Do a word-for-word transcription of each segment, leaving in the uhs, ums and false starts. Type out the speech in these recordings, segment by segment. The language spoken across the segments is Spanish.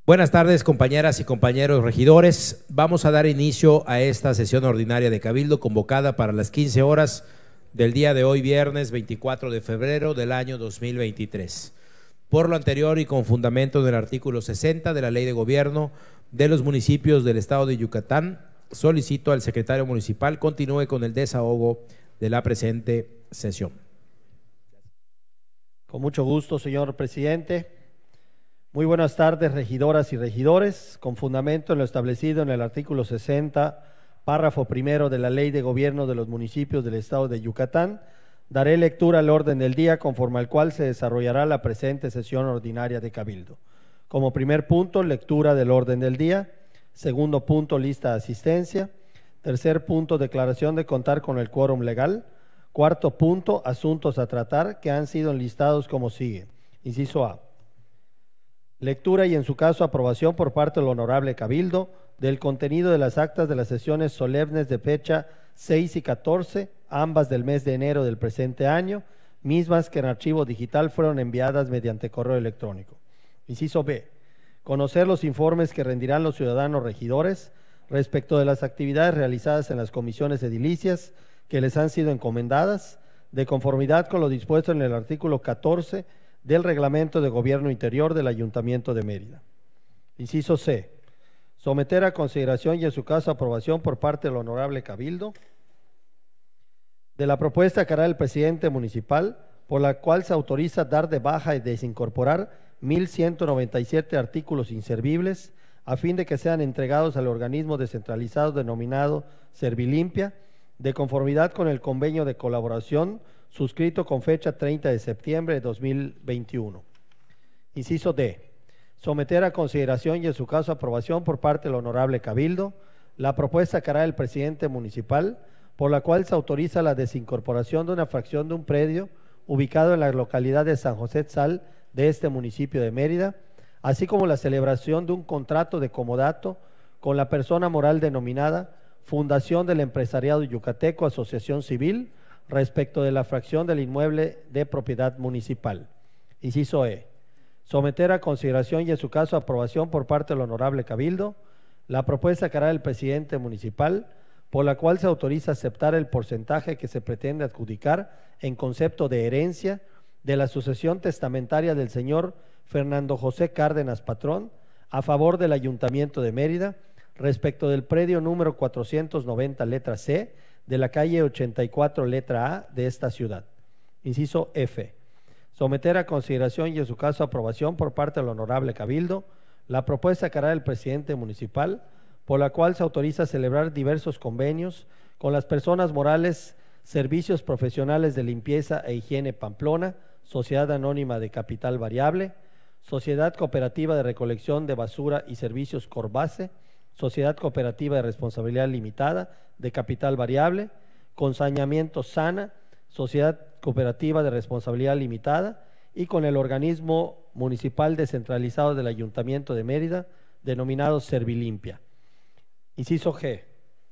Buenas tardes, compañeras y compañeros regidores. Vamos a dar inicio a esta sesión ordinaria de Cabildo convocada para las quince horas del día de hoy, viernes veinticuatro de febrero del año dos mil veintitrés. Por lo anterior y con fundamento del artículo sesenta de la Ley de Gobierno de los Municipios del Estado de Yucatán, solicito al secretario municipal continúe con el desahogo de la presente sesión. Con mucho gusto, señor presidente. Muy buenas tardes, regidoras y regidores. Con fundamento en lo establecido en el artículo sesenta, párrafo primero de la Ley de Gobierno de los Municipios del Estado de Yucatán, daré lectura al orden del día conforme al cual se desarrollará la presente sesión ordinaria de Cabildo. Como primer punto, lectura del orden del día. Segundo punto, lista de asistencia. Tercer punto, declaración de contar con el quórum legal. Cuarto punto, asuntos a tratar que han sido enlistados como sigue. Inciso A. Lectura y en su caso aprobación por parte del Honorable Cabildo del contenido de las actas de las sesiones solemnes de fecha seis y catorce, ambas del mes de enero del presente año, mismas que en archivo digital fueron enviadas mediante correo electrónico. Inciso B. Conocer los informes que rendirán los ciudadanos regidores respecto de las actividades realizadas en las comisiones edilicias que les han sido encomendadas, de conformidad con lo dispuesto en el artículo catorce del Reglamento de Gobierno Interior del Ayuntamiento de Mérida. Inciso C. Someter a consideración y en su caso aprobación por parte del Honorable Cabildo de la propuesta que hará el presidente municipal, por la cual se autoriza dar de baja y desincorporar mil ciento noventa y siete artículos inservibles a fin de que sean entregados al organismo descentralizado denominado Servilimpia, de conformidad con el convenio de colaboración suscrito con fecha treinta de septiembre de dos mil veintiuno. Inciso D. Someter a consideración y en su caso aprobación por parte del Honorable Cabildo la propuesta que hará el presidente municipal, por la cual se autoriza la desincorporación de una fracción de un predio ubicado en la localidad de San José Tzal de este municipio de Mérida, así como la celebración de un contrato de comodato con la persona moral denominada Fundación del Empresariado Yucateco Asociación Civil respecto de la fracción del inmueble de propiedad municipal. Inciso E. Someter a consideración y en su caso aprobación por parte del Honorable Cabildo la propuesta que hará el presidente municipal, por la cual se autoriza aceptar el porcentaje que se pretende adjudicar en concepto de herencia de la sucesión testamentaria del señor Fernando José Cárdenas Patrón a favor del Ayuntamiento de Mérida respecto del predio número cuatrocientos noventa letra C de la calle ochenta y cuatro letra A de esta ciudad. Inciso F. Someter a consideración y en su caso aprobación por parte del Honorable Cabildo la propuesta que hará el presidente municipal, por la cual se autoriza a celebrar diversos convenios con las personas morales Servicios Profesionales de Limpieza e Higiene Pamplona, Sociedad Anónima de Capital Variable, Sociedad Cooperativa de Recolección de Basura y Servicios Corbase, Sociedad Cooperativa de Responsabilidad Limitada de Capital Variable, Consañamiento Sana, Sociedad Cooperativa de Responsabilidad Limitada y con el organismo municipal descentralizado del Ayuntamiento de Mérida, denominado Servilimpia. Inciso G.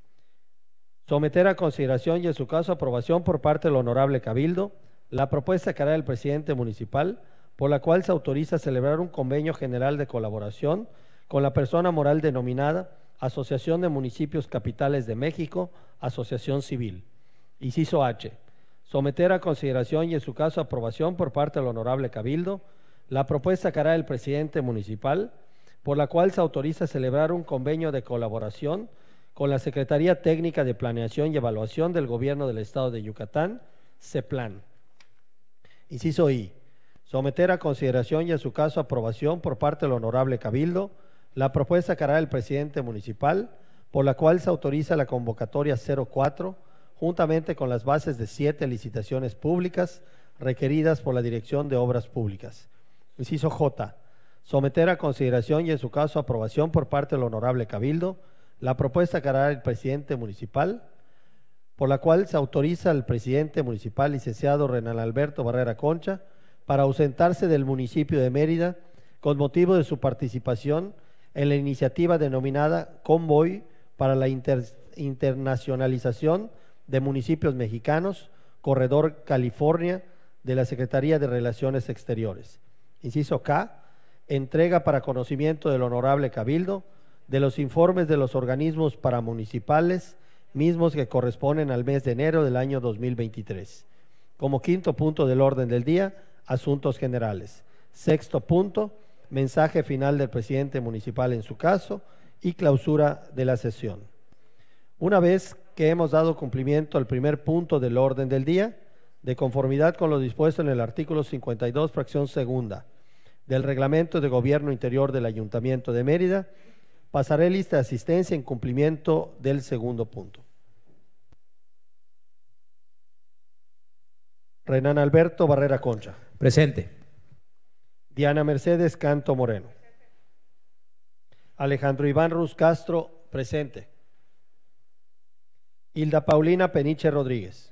Someter a consideración y en su caso aprobación por parte del Honorable Cabildo la propuesta que hará el presidente municipal, por la cual se autoriza a celebrar un convenio general de colaboración con la persona moral denominada Asociación de Municipios Capitales de México, Asociación Civil. Inciso H. Someter a consideración y en su caso aprobación por parte del Honorable Cabildo la propuesta que hará el presidente municipal, por la cual se autoriza a celebrar un convenio de colaboración con la Secretaría Técnica de Planeación y Evaluación del Gobierno del Estado de Yucatán, CEPLAN. Inciso I. Someter a consideración y en su caso aprobación por parte del Honorable Cabildo la propuesta que hará el presidente municipal, por la cual se autoriza la convocatoria cero cuatro, juntamente con las bases de siete licitaciones públicas requeridas por la Dirección de Obras Públicas. Inciso J. Someter a consideración y en su caso aprobación por parte del Honorable Cabildo la propuesta que hará el presidente municipal, por la cual se autoriza al presidente municipal, licenciado Renan Alberto Barrera Concha, para ausentarse del municipio de Mérida con motivo de su participación en la iniciativa denominada Convoy para la Inter Internacionalización de Municipios Mexicanos, Corredor California, de la Secretaría de Relaciones Exteriores. Inciso K. entrega para conocimiento del Honorable Cabildo de los informes de los organismos paramunicipales, mismos que corresponden al mes de enero del año dos mil veintitrés. Como quinto punto del orden del día, asuntos generales. Sexto punto, mensaje final del presidente municipal en su caso y clausura de la sesión. Una vez que hemos dado cumplimiento al primer punto del orden del día, de conformidad con lo dispuesto en el artículo cincuenta y dos, fracción segunda, del Reglamento de Gobierno Interior del Ayuntamiento de Mérida, pasaré lista de asistencia en cumplimiento del segundo punto. Renan Alberto Barrera Concha. Presente. Diana Mercedes Canto Moreno. Alejandro Iván Ruz Castro, presente. Hilda Paulina Peniche Rodríguez.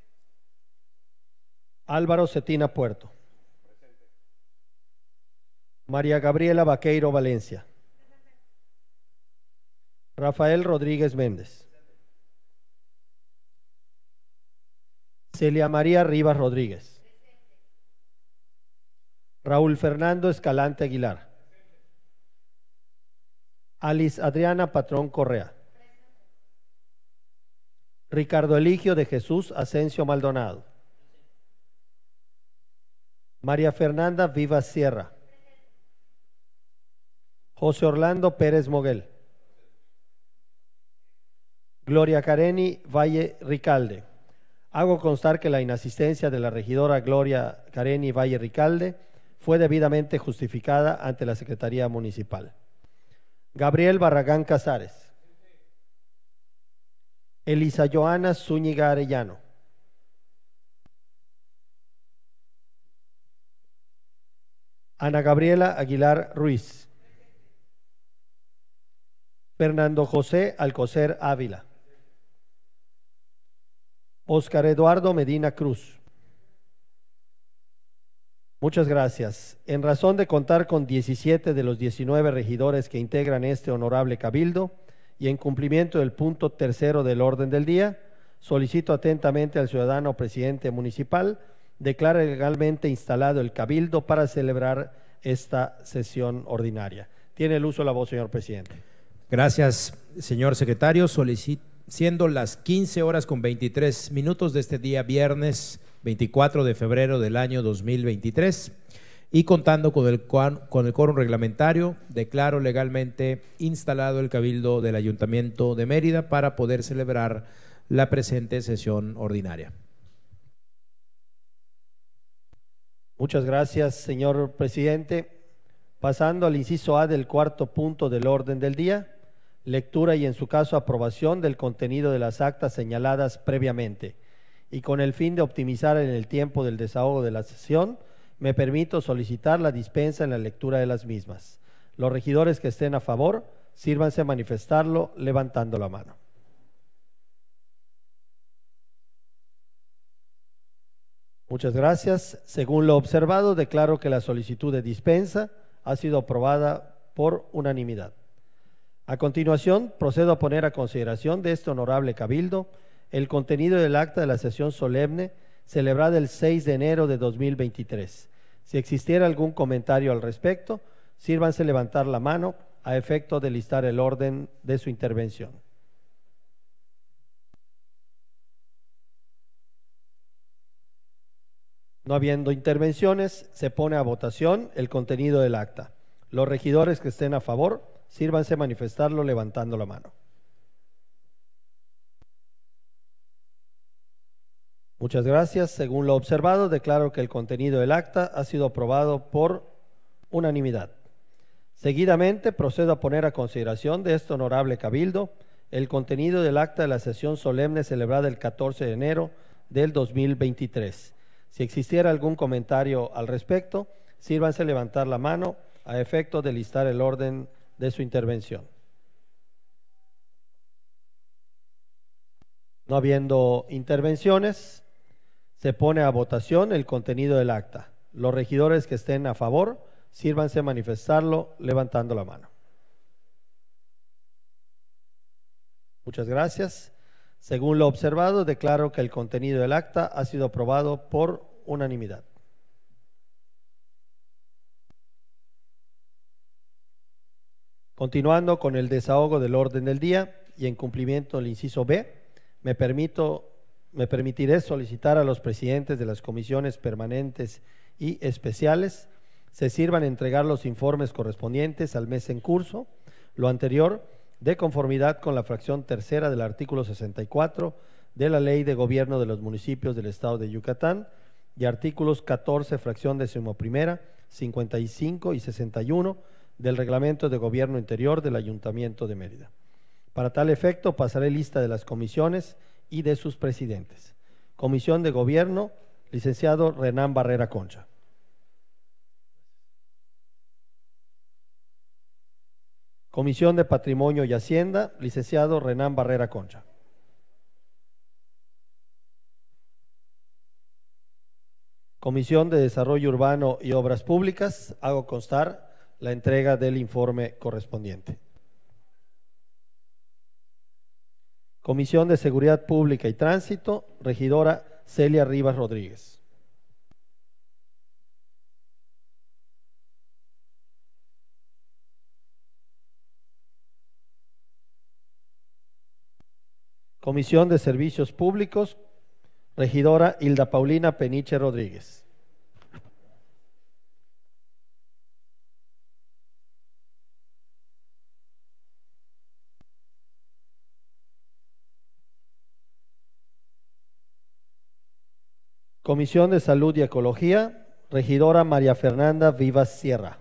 Álvaro Cetina Puerto. María Gabriela Vaqueiro Valencia. Rafael Rodríguez Méndez. Celia María Rivas Rodríguez. Raúl Fernando Escalante Aguilar. Alice Adriana Patrón Correa. Ricardo Eligio de Jesús Asensio Maldonado. María Fernanda Vivas Sierra. José Orlando Pérez Moguel. Gloria Careni Valle Ricalde. Hago constar que la inasistencia de la regidora Gloria Careni Valle Ricalde fue debidamente justificada ante la Secretaría Municipal. Gabriel Barragán Casares. Elisa Joana Zúñiga Arellano. Ana Gabriela Aguilar Ruiz. Fernando José Alcocer Ávila. Óscar Eduardo Medina Cruz. Muchas gracias. En razón de contar con diecisiete de los diecinueve regidores que integran este honorable cabildo y en cumplimiento del punto tercero del orden del día, solicito atentamente al ciudadano presidente municipal declare legalmente instalado el cabildo para celebrar esta sesión ordinaria. Tiene el uso de la voz, señor presidente. Gracias, señor secretario. Solicito, siendo las quince horas con veintitrés minutos de este día viernes veinticuatro de febrero del año dos mil veintitrés y contando con el, con el quórum reglamentario, declaro legalmente instalado el cabildo del Ayuntamiento de Mérida para poder celebrar la presente sesión ordinaria. Muchas gracias, señor presidente. Pasando al inciso A del cuarto punto del orden del día, lectura y en su caso aprobación del contenido de las actas señaladas previamente. Y con el fin de optimizar en el tiempo del desahogo de la sesión, me permito solicitar la dispensa en la lectura de las mismas. Los regidores que estén a favor, sírvanse a manifestarlo levantando la mano. Muchas gracias. Según lo observado, declaro que la solicitud de dispensa ha sido aprobada por unanimidad. A continuación, procedo a poner a consideración de este honorable cabildo el contenido del acta de la sesión solemne celebrada el seis de enero de dos mil veintitrés. Si existiera algún comentario al respecto, sírvanse levantar la mano a efecto de listar el orden de su intervención. No habiendo intervenciones, se pone a votación el contenido del acta. Los regidores que estén a favor, sírvanse manifestarlo levantando la mano. Muchas gracias. Según lo observado, declaro que el contenido del acta ha sido aprobado por unanimidad. Seguidamente, procedo a poner a consideración de este honorable cabildo el contenido del acta de la sesión solemne celebrada el catorce de enero del dos mil veintitrés. Si existiera algún comentario al respecto, sírvanse levantar la mano a efecto de listar el orden de su intervención. No habiendo intervenciones, se pone a votación el contenido del acta. Los regidores que estén a favor, sírvanse manifestarlo levantando la mano. Muchas gracias. Según lo observado, declaro que el contenido del acta ha sido aprobado por unanimidad. Continuando con el desahogo del orden del día y en cumplimiento del inciso B, me permito, me permitiré solicitar a los presidentes de las comisiones permanentes y especiales se sirvan entregar los informes correspondientes al mes en curso, lo anterior de conformidad con la fracción tercera del artículo sesenta y cuatro de la Ley de Gobierno de los Municipios del Estado de Yucatán y artículos catorce, fracción decimoprimera, cincuenta y cinco y sesenta y uno del Reglamento de Gobierno Interior del Ayuntamiento de Mérida. Para tal efecto, pasaré lista de las comisiones y de sus presidentes. Comisión de Gobierno, licenciado Renán Barrera Concha. Comisión de Patrimonio y Hacienda, licenciado Renán Barrera Concha. Comisión de Desarrollo Urbano y Obras Públicas, hago constar la entrega del informe correspondiente. Comisión de Seguridad Pública y Tránsito, regidora Celia Rivas Rodríguez. Comisión de Servicios Públicos, regidora Hilda Paulina Peniche Rodríguez. Comisión de Salud y Ecología, regidora María Fernanda Vivas Sierra.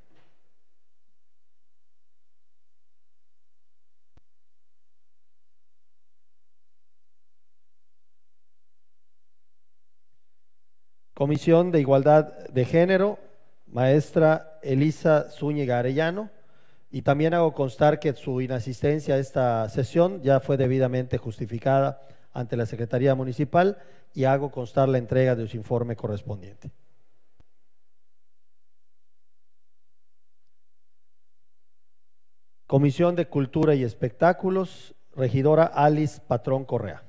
Comisión de Igualdad de Género, maestra Elisa Zúñiga Arellano, y también hago constar que su inasistencia a esta sesión ya fue debidamente justificada ante la Secretaría Municipal y hago constar la entrega de su informe correspondiente. Comisión de Cultura y Espectáculos, regidora Alice Patrón Correa.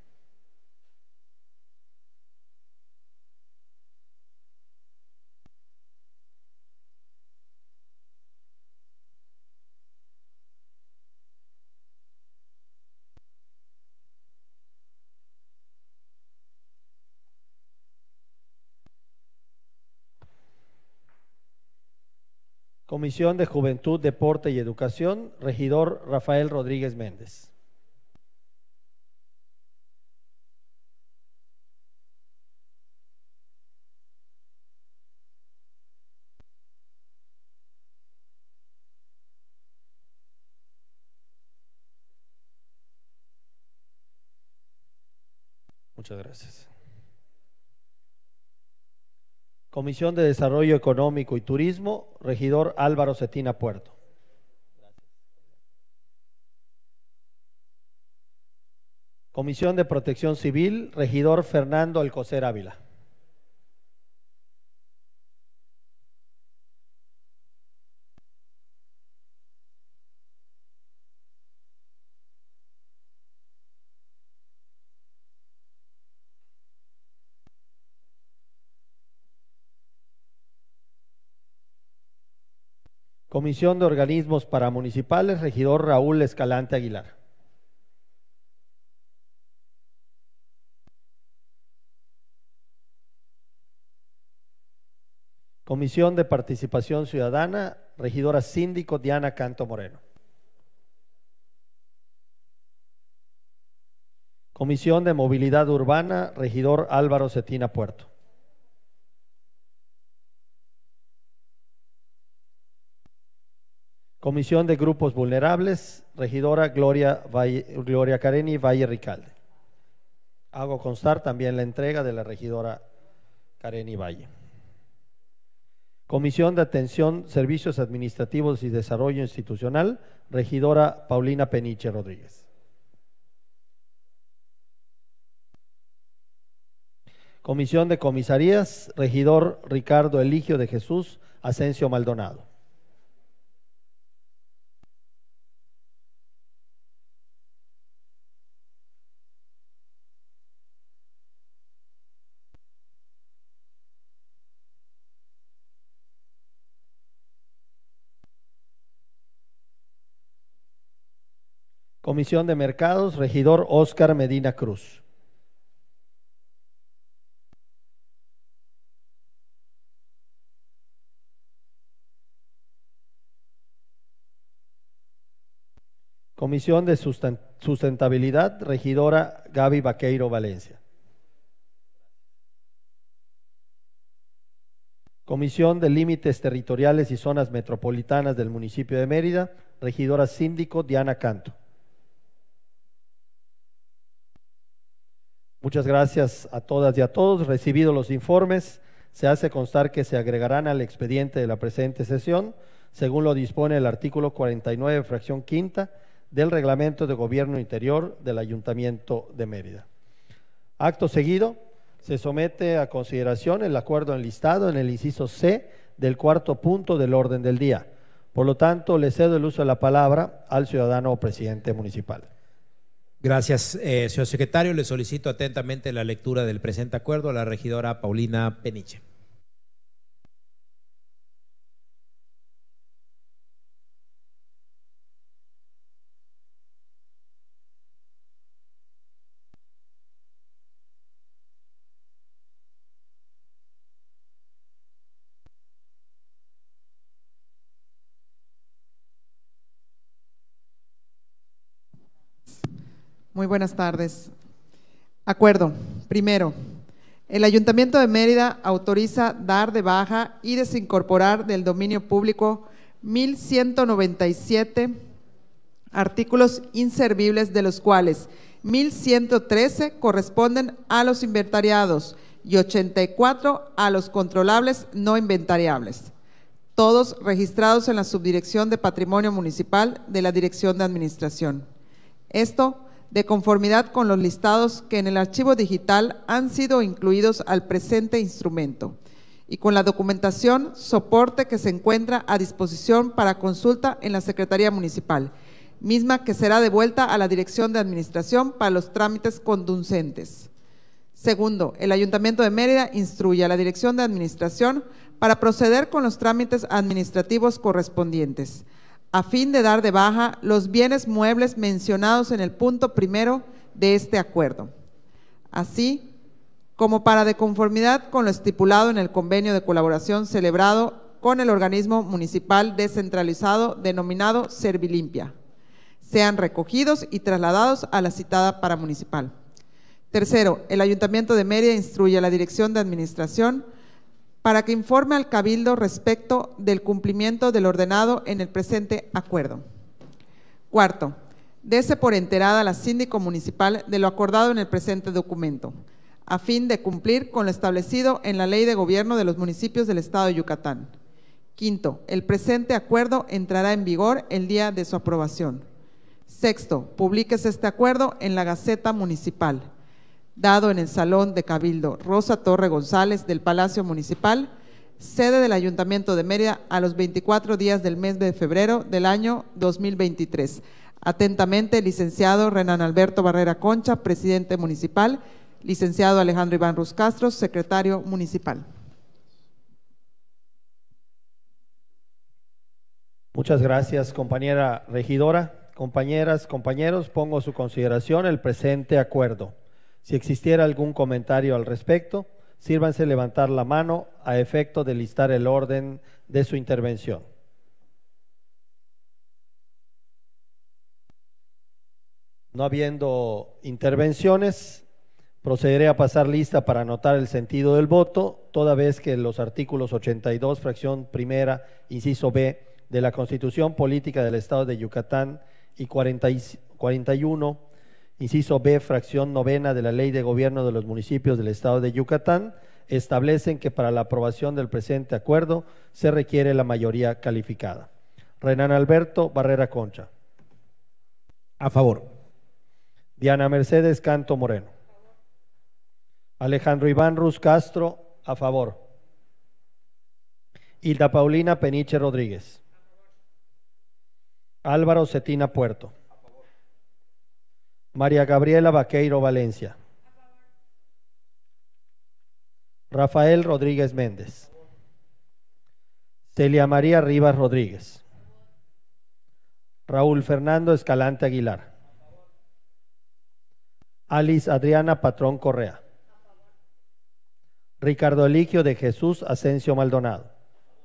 Comisión de Juventud, Deporte y Educación, regidor Rafael Rodríguez Méndez. Muchas gracias. Comisión de Desarrollo Económico y Turismo, regidor Álvaro Cetina Puerto. Comisión de Protección Civil, regidor Fernando Alcocer Ávila. Comisión de Organismos Paramunicipales, regidor Raúl Escalante Aguilar. Comisión de Participación Ciudadana, regidora síndico Diana Canto Moreno. Comisión de Movilidad Urbana, regidor Álvaro Cetina Puerto. Comisión de Grupos Vulnerables, regidora Gloria, Valle, Gloria Careni Valle Ricalde. Hago constar también la entrega de la regidora Careni Valle. Comisión de Atención, Servicios Administrativos y Desarrollo Institucional, regidora Paulina Peniche Rodríguez. Comisión de Comisarías, regidor Ricardo Eligio de Jesús Asensio Maldonado. Comisión de Mercados, regidor Óscar Medina Cruz. Comisión de Sustentabilidad, regidora Gaby Vaqueiro Valencia. Comisión de Límites Territoriales y Zonas Metropolitanas del municipio de Mérida, regidora síndico Diana Canto. Muchas gracias a todas y a todos. Recibidos los informes, se hace constar que se agregarán al expediente de la presente sesión, según lo dispone el artículo cuarenta y nueve, fracción quinta, del Reglamento de Gobierno Interior del Ayuntamiento de Mérida. Acto seguido, se somete a consideración el acuerdo enlistado en el inciso C del cuarto punto del orden del día. Por lo tanto, le cedo el uso de la palabra al ciudadano presidente municipal. Gracias, eh, señor secretario. Le solicito atentamente la lectura del presente acuerdo a la regidora Paulina Peniche. Muy buenas tardes. Acuerdo. Primero, el Ayuntamiento de Mérida autoriza dar de baja y desincorporar del dominio público mil ciento noventa y siete artículos inservibles, de los cuales mil ciento trece corresponden a los inventariados y ochenta y cuatro a los controlables no inventariables, todos registrados en la Subdirección de Patrimonio Municipal de la Dirección de Administración. Esto de conformidad con los listados que en el archivo digital han sido incluidos al presente instrumento y con la documentación soporte que se encuentra a disposición para consulta en la Secretaría Municipal, misma que será devuelta a la Dirección de Administración para los trámites conducentes. Segundo, el Ayuntamiento de Mérida instruye a la Dirección de Administración para proceder con los trámites administrativos correspondientes, a fin de dar de baja los bienes muebles mencionados en el punto primero de este acuerdo, así como para, de conformidad con lo estipulado en el convenio de colaboración celebrado con el organismo municipal descentralizado denominado Servilimpia, sean recogidos y trasladados a la citada paramunicipal. Tercero, el Ayuntamiento de Mérida instruye a la Dirección de Administración para que informe al Cabildo respecto del cumplimiento del ordenado en el presente acuerdo. Cuarto, dese por enterada a la síndico municipal de lo acordado en el presente documento, a fin de cumplir con lo establecido en la Ley de Gobierno de los Municipios del Estado de Yucatán. Quinto, el presente acuerdo entrará en vigor el día de su aprobación. Sexto, publíquese este acuerdo en la Gaceta Municipal, dado en el Salón de Cabildo Rosa Torre González del Palacio Municipal, sede del Ayuntamiento de Mérida, a los veinticuatro días del mes de febrero del año dos mil veintitrés. Atentamente, licenciado Renan Alberto Barrera Concha, presidente municipal, licenciado Alejandro Iván Ruz Castro, secretario municipal. Muchas gracias, compañera regidora. Compañeras, compañeros, pongo a su consideración el presente acuerdo. Si existiera algún comentario al respecto, sírvanse levantar la mano a efecto de listar el orden de su intervención. No habiendo intervenciones, procederé a pasar lista para anotar el sentido del voto, toda vez que los artículos ochenta y dos, fracción primera, inciso B, de la Constitución Política del Estado de Yucatán y cuarenta y uno, inciso B, fracción novena de la Ley de Gobierno de los Municipios del Estado de Yucatán, establecen que para la aprobación del presente acuerdo se requiere la mayoría calificada. Renan Alberto Barrera Concha. A favor. Diana Mercedes Canto Moreno. Alejandro Iván Ruz Castro, a favor. Hilda Paulina Peniche Rodríguez. Álvaro Cetina Puerto. María Gabriela Vaqueiro Valencia. Rafael Rodríguez Méndez. Celia María Rivas Rodríguez. Raúl Fernando Escalante Aguilar. Alice Adriana Patrón Correa. Ricardo Eligio de Jesús Asensio Maldonado.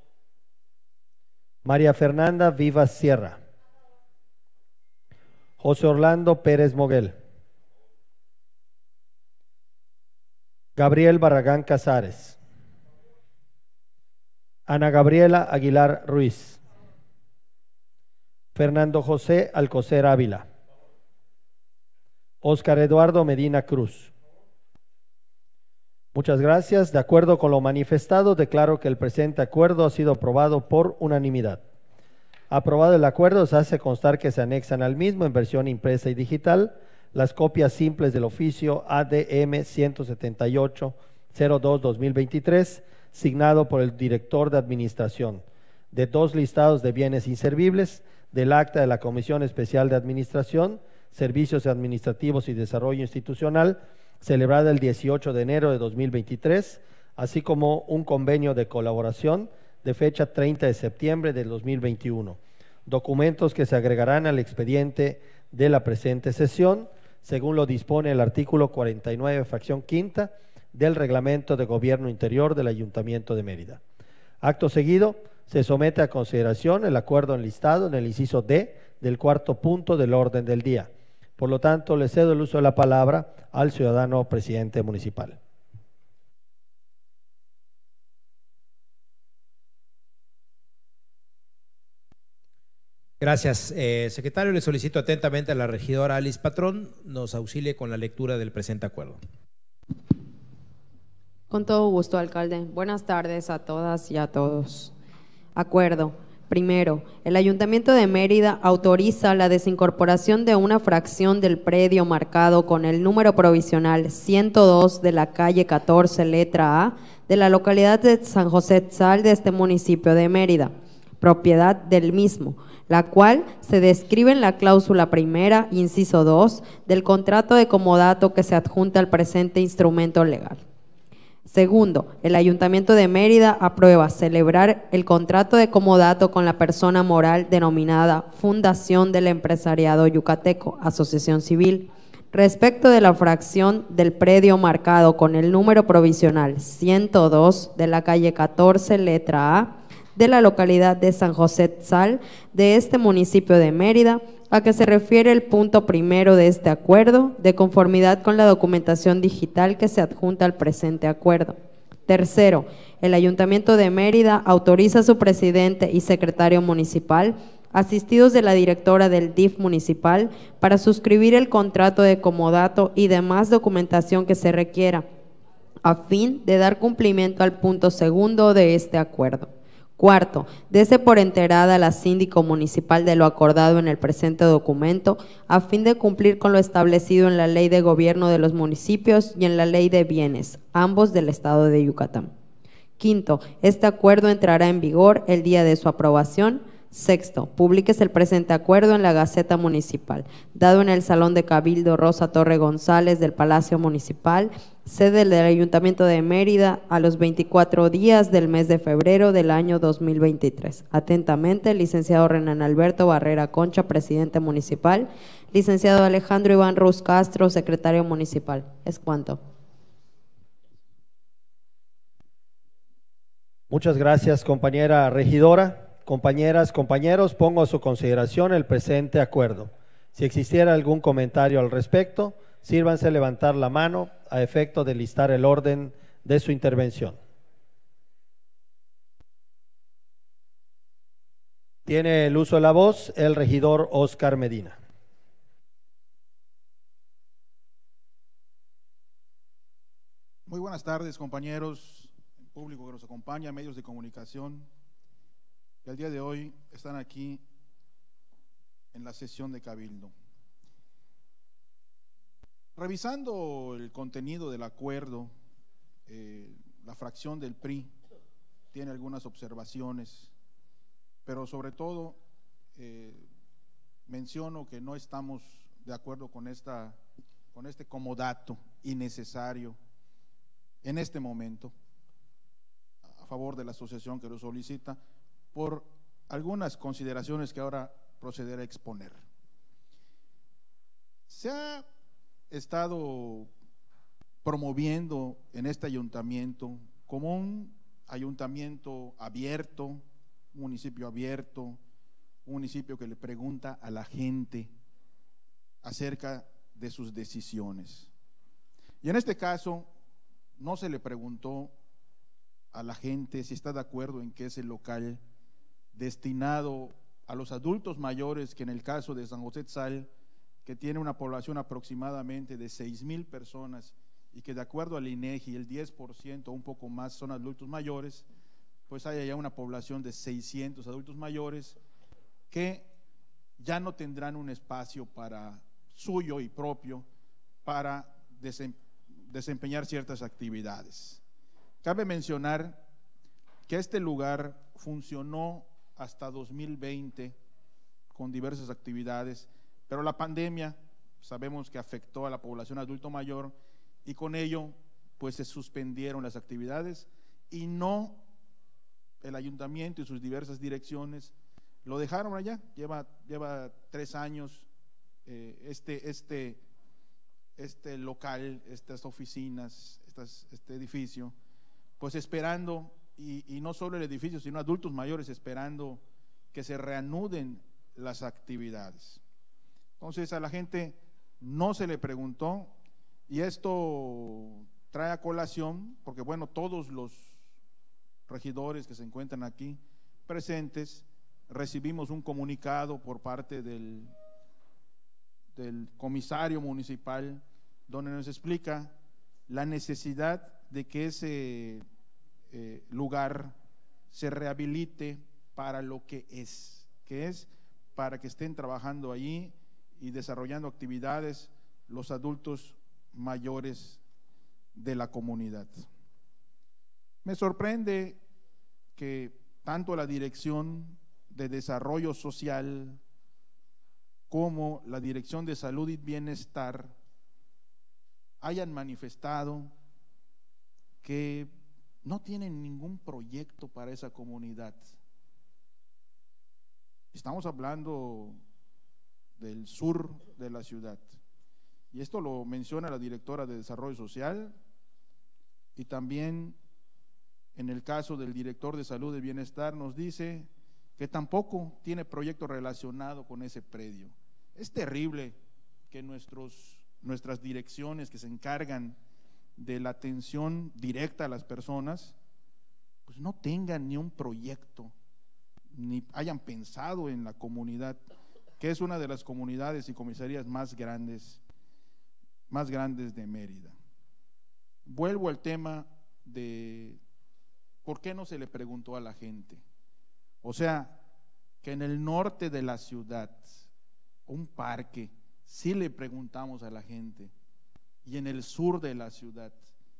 María Fernanda Vivas Sierra. José Orlando Pérez Moguel. Gabriel Barragán Casares. Ana Gabriela Aguilar Ruiz. Fernando José Alcocer Ávila. Óscar Eduardo Medina Cruz. Muchas gracias. De acuerdo con lo manifestado, declaro que el presente acuerdo ha sido aprobado por unanimidad. Aprobado el acuerdo, se hace constar que se anexan al mismo en versión impresa y digital las copias simples del oficio A D M ciento setenta y ocho cero dos dos mil veintitrés, signado por el director de administración, de dos listados de bienes inservibles, del acta de la Comisión Especial de Administración, Servicios Administrativos y Desarrollo Institucional, celebrada el dieciocho de enero de dos mil veintitrés, así como un convenio de colaboración de fecha treinta de septiembre del dos mil veintiuno. Documentos que se agregarán al expediente de la presente sesión, según lo dispone el artículo cuarenta y nueve, fracción quinta, del Reglamento de Gobierno Interior del Ayuntamiento de Mérida. Acto seguido, se somete a consideración el acuerdo enlistado en el inciso D del cuarto punto del orden del día. Por lo tanto, le cedo el uso de la palabra al ciudadano presidente municipal. Gracias, eh, secretario. Le solicito atentamente a la regidora Alice Patrón nos auxilie con la lectura del presente acuerdo. Con todo gusto, alcalde. Buenas tardes a todas y a todos. Acuerdo. Primero, el Ayuntamiento de Mérida autoriza la desincorporación de una fracción del predio marcado con el número provisional ciento dos de la calle catorce, letra A, de la localidad de San José Tzal de este municipio de Mérida, propiedad del mismo, la cual se describe en la cláusula primera, inciso dos, del contrato de comodato que se adjunta al presente instrumento legal. Segundo, el Ayuntamiento de Mérida aprueba celebrar el contrato de comodato con la persona moral denominada Fundación del Empresariado Yucateco, Asociación Civil, respecto de la fracción del predio marcado con el número provisional ciento dos de la calle catorce, letra A, de la localidad de San José Tzal de este municipio de Mérida, a que se refiere el punto primero de este acuerdo, de conformidad con la documentación digital que se adjunta al presente acuerdo. Tercero, el Ayuntamiento de Mérida autoriza a su presidente y secretario municipal, asistidos de la directora del D I F municipal, para suscribir el contrato de comodato y demás documentación que se requiera, a fin de dar cumplimiento al punto segundo de este acuerdo. Cuarto, dese por enterada la síndico municipal de lo acordado en el presente documento, a fin de cumplir con lo establecido en la Ley de Gobierno de los Municipios y en la Ley de Bienes, ambos del Estado de Yucatán. Quinto, este acuerdo entrará en vigor el día de su aprobación. Sexto, publíquese el presente acuerdo en la Gaceta Municipal, dado en el Salón de Cabildo Rosa Torre González del Palacio Municipal, sede del Ayuntamiento de Mérida, a los veinticuatro días del mes de febrero del año dos mil veintitrés. Atentamente, el licenciado Renan Alberto Barrera Concha, presidente municipal. Licenciado Alejandro Iván Ruz Castro, secretario municipal. Es cuanto. Muchas gracias, compañera regidora. Compañeras, compañeros, pongo a su consideración el presente acuerdo. Si existiera algún comentario al respecto, sírvanse levantar la mano a efecto de listar el orden de su intervención. Tiene el uso de la voz el regidor Óscar Medina. Muy buenas tardes, compañeros, público que nos acompaña, medios de comunicación, que el día de hoy están aquí en la sesión de Cabildo. Revisando el contenido del acuerdo, eh, la fracción del P R I tiene algunas observaciones, pero sobre todo eh, menciono que no estamos de acuerdo con, esta, con este comodato innecesario en este momento, a favor de la asociación que lo solicita, por algunas consideraciones que ahora procederé a exponer. Se ha estado promoviendo en este ayuntamiento como un ayuntamiento abierto, un municipio abierto, un municipio que le pregunta a la gente acerca de sus decisiones. Y en este caso no se le preguntó a la gente si está de acuerdo en que ese local destinado a los adultos mayores, que en el caso de San José Tzal, que tiene una población aproximadamente de seis mil personas y que de acuerdo al INEGI el diez por ciento o un poco más son adultos mayores, pues hay allá una población de seiscientos adultos mayores que ya no tendrán un espacio para suyo y propio para desempeñar ciertas actividades. Cabe mencionar que este lugar funcionó hasta dos mil veinte con diversas actividades, pero la pandemia sabemos que afectó a la población adulto mayor y con ello pues se suspendieron las actividades y no el ayuntamiento y sus diversas direcciones lo dejaron allá. Lleva, lleva tres años eh, este, este, este local, estas oficinas, estas, este edificio, pues esperando, y, y no solo el edificio, sino adultos mayores esperando que se reanuden las actividades. Entonces a la gente no se le preguntó, y esto trae a colación, porque bueno, todos los regidores que se encuentran aquí presentes recibimos un comunicado por parte del, del comisario municipal donde nos explica la necesidad de que ese eh, lugar se rehabilite para lo que es, que es para que estén trabajando allí y desarrollando actividades los adultos mayores de la comunidad. Me sorprende que tanto la Dirección de Desarrollo Social como la Dirección de Salud y Bienestar hayan manifestado que no tienen ningún proyecto para esa comunidad. Estamos hablando del sur de la ciudad, y esto lo menciona la directora de Desarrollo Social, y también en el caso del director de Salud y Bienestar nos dice que tampoco tiene proyecto relacionado con ese predio. Es terrible que nuestros, nuestras direcciones que se encargan de la atención directa a las personas, pues no tengan ni un proyecto, ni hayan pensado en la comunidad, que es una de las comunidades y comisarías más grandes, más grandes de Mérida. Vuelvo al tema de por qué no se le preguntó a la gente. O sea, que en el norte de la ciudad, un parque, sí le preguntamos a la gente, y en el sur de la ciudad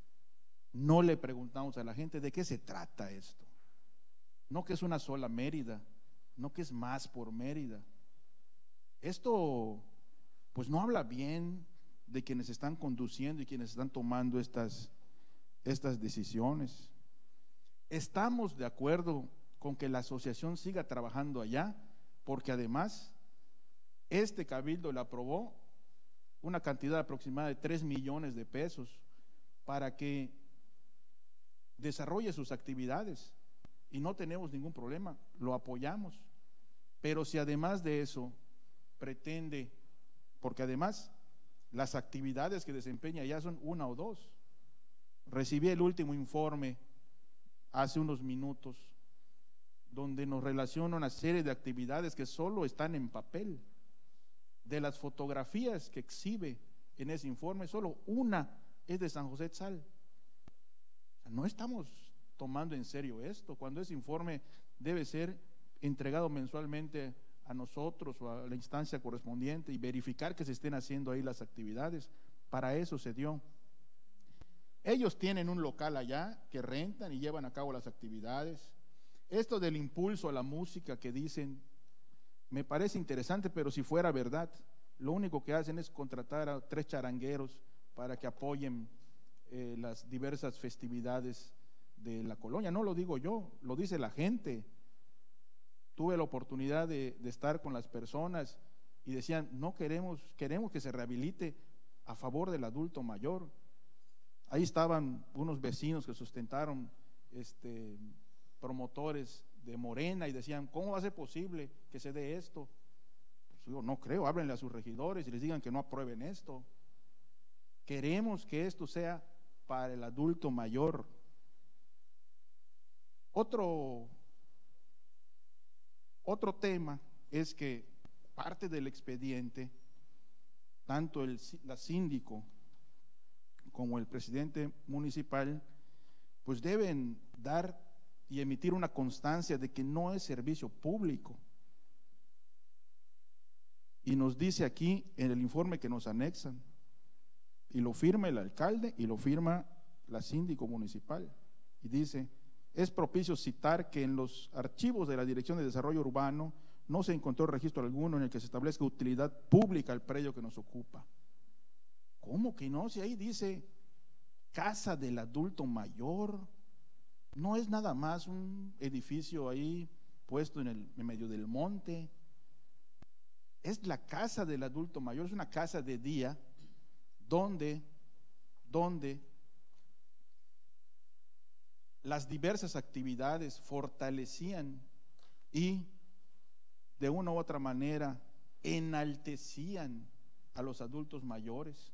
no le preguntamos a la gente de qué se trata esto. No que es una sola Mérida, no que es más por Mérida. Esto pues no habla bien de quienes están conduciendo y quienes están tomando estas, estas decisiones. Estamos de acuerdo con que la asociación siga trabajando allá, porque además este cabildo le aprobó una cantidad aproximada de tres millones de pesos para que desarrolle sus actividades, y no tenemos ningún problema, lo apoyamos. Pero si además de eso pretende, porque además las actividades que desempeña ya son una o dos. Recibí el último informe hace unos minutos donde nos relaciona una serie de actividades que solo están en papel. De las fotografías que exhibe en ese informe, solo una es de San José Tzal. No estamos tomando en serio esto, cuando ese informe debe ser entregado mensualmente a nosotros o a la instancia correspondiente y verificar que se estén haciendo ahí las actividades. Para eso se dio. Ellos tienen un local allá que rentan y llevan a cabo las actividades. Esto del impulso a la música que dicen, me parece interesante, pero si fuera verdad, lo único que hacen es contratar a tres charangueros para que apoyen eh, las diversas festividades de la colonia. No lo digo yo, lo dice la gente. Tuve la oportunidad de, de estar con las personas y decían, no queremos, queremos que se rehabilite a favor del adulto mayor. Ahí estaban unos vecinos que sustentaron este, promotores de Morena y decían, ¿cómo va a ser posible que se dé esto? Pues digo, no creo, háblenle a sus regidores y les digan que no aprueben esto. Queremos que esto sea para el adulto mayor. Otro, otro tema es que parte del expediente, tanto el la síndico como el presidente municipal, pues deben dar y emitir una constancia de que no es servicio público. Y nos dice aquí en el informe que nos anexan, y lo firma el alcalde y lo firma la síndico municipal, y dice, es propicio citar que en los archivos de la Dirección de Desarrollo Urbano no se encontró registro alguno en el que se establezca utilidad pública al predio que nos ocupa. ¿Cómo que no? Si ahí dice casa del adulto mayor, no es nada más un edificio ahí puesto en, el, en medio del monte. Es la casa del adulto mayor, es una casa de día donde, donde las diversas actividades fortalecían y de una u otra manera enaltecían a los adultos mayores.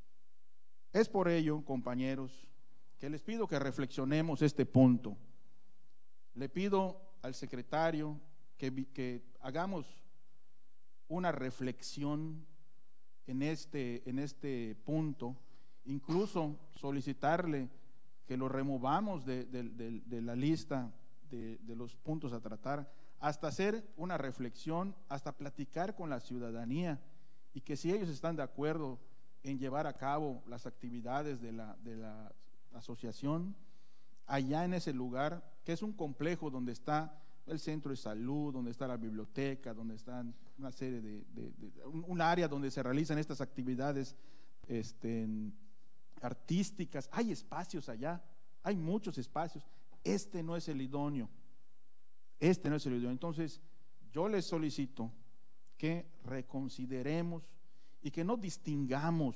Es por ello, compañeros, que les pido que reflexionemos este punto. Le pido al secretario que, que hagamos una reflexión en este, en este punto, incluso solicitarle que lo removamos de, de, de, de la lista de, de los puntos a tratar, hasta hacer una reflexión, hasta platicar con la ciudadanía, y que si ellos están de acuerdo en llevar a cabo las actividades de la, de la asociación, allá en ese lugar, que es un complejo donde está el centro de salud, donde está la biblioteca, donde están una serie de, de, de un, un área donde se realizan estas actividades este, artísticas, hay espacios allá, hay muchos espacios, este no es el idóneo, este no es el idóneo. Entonces yo les solicito que reconsideremos y que no distingamos,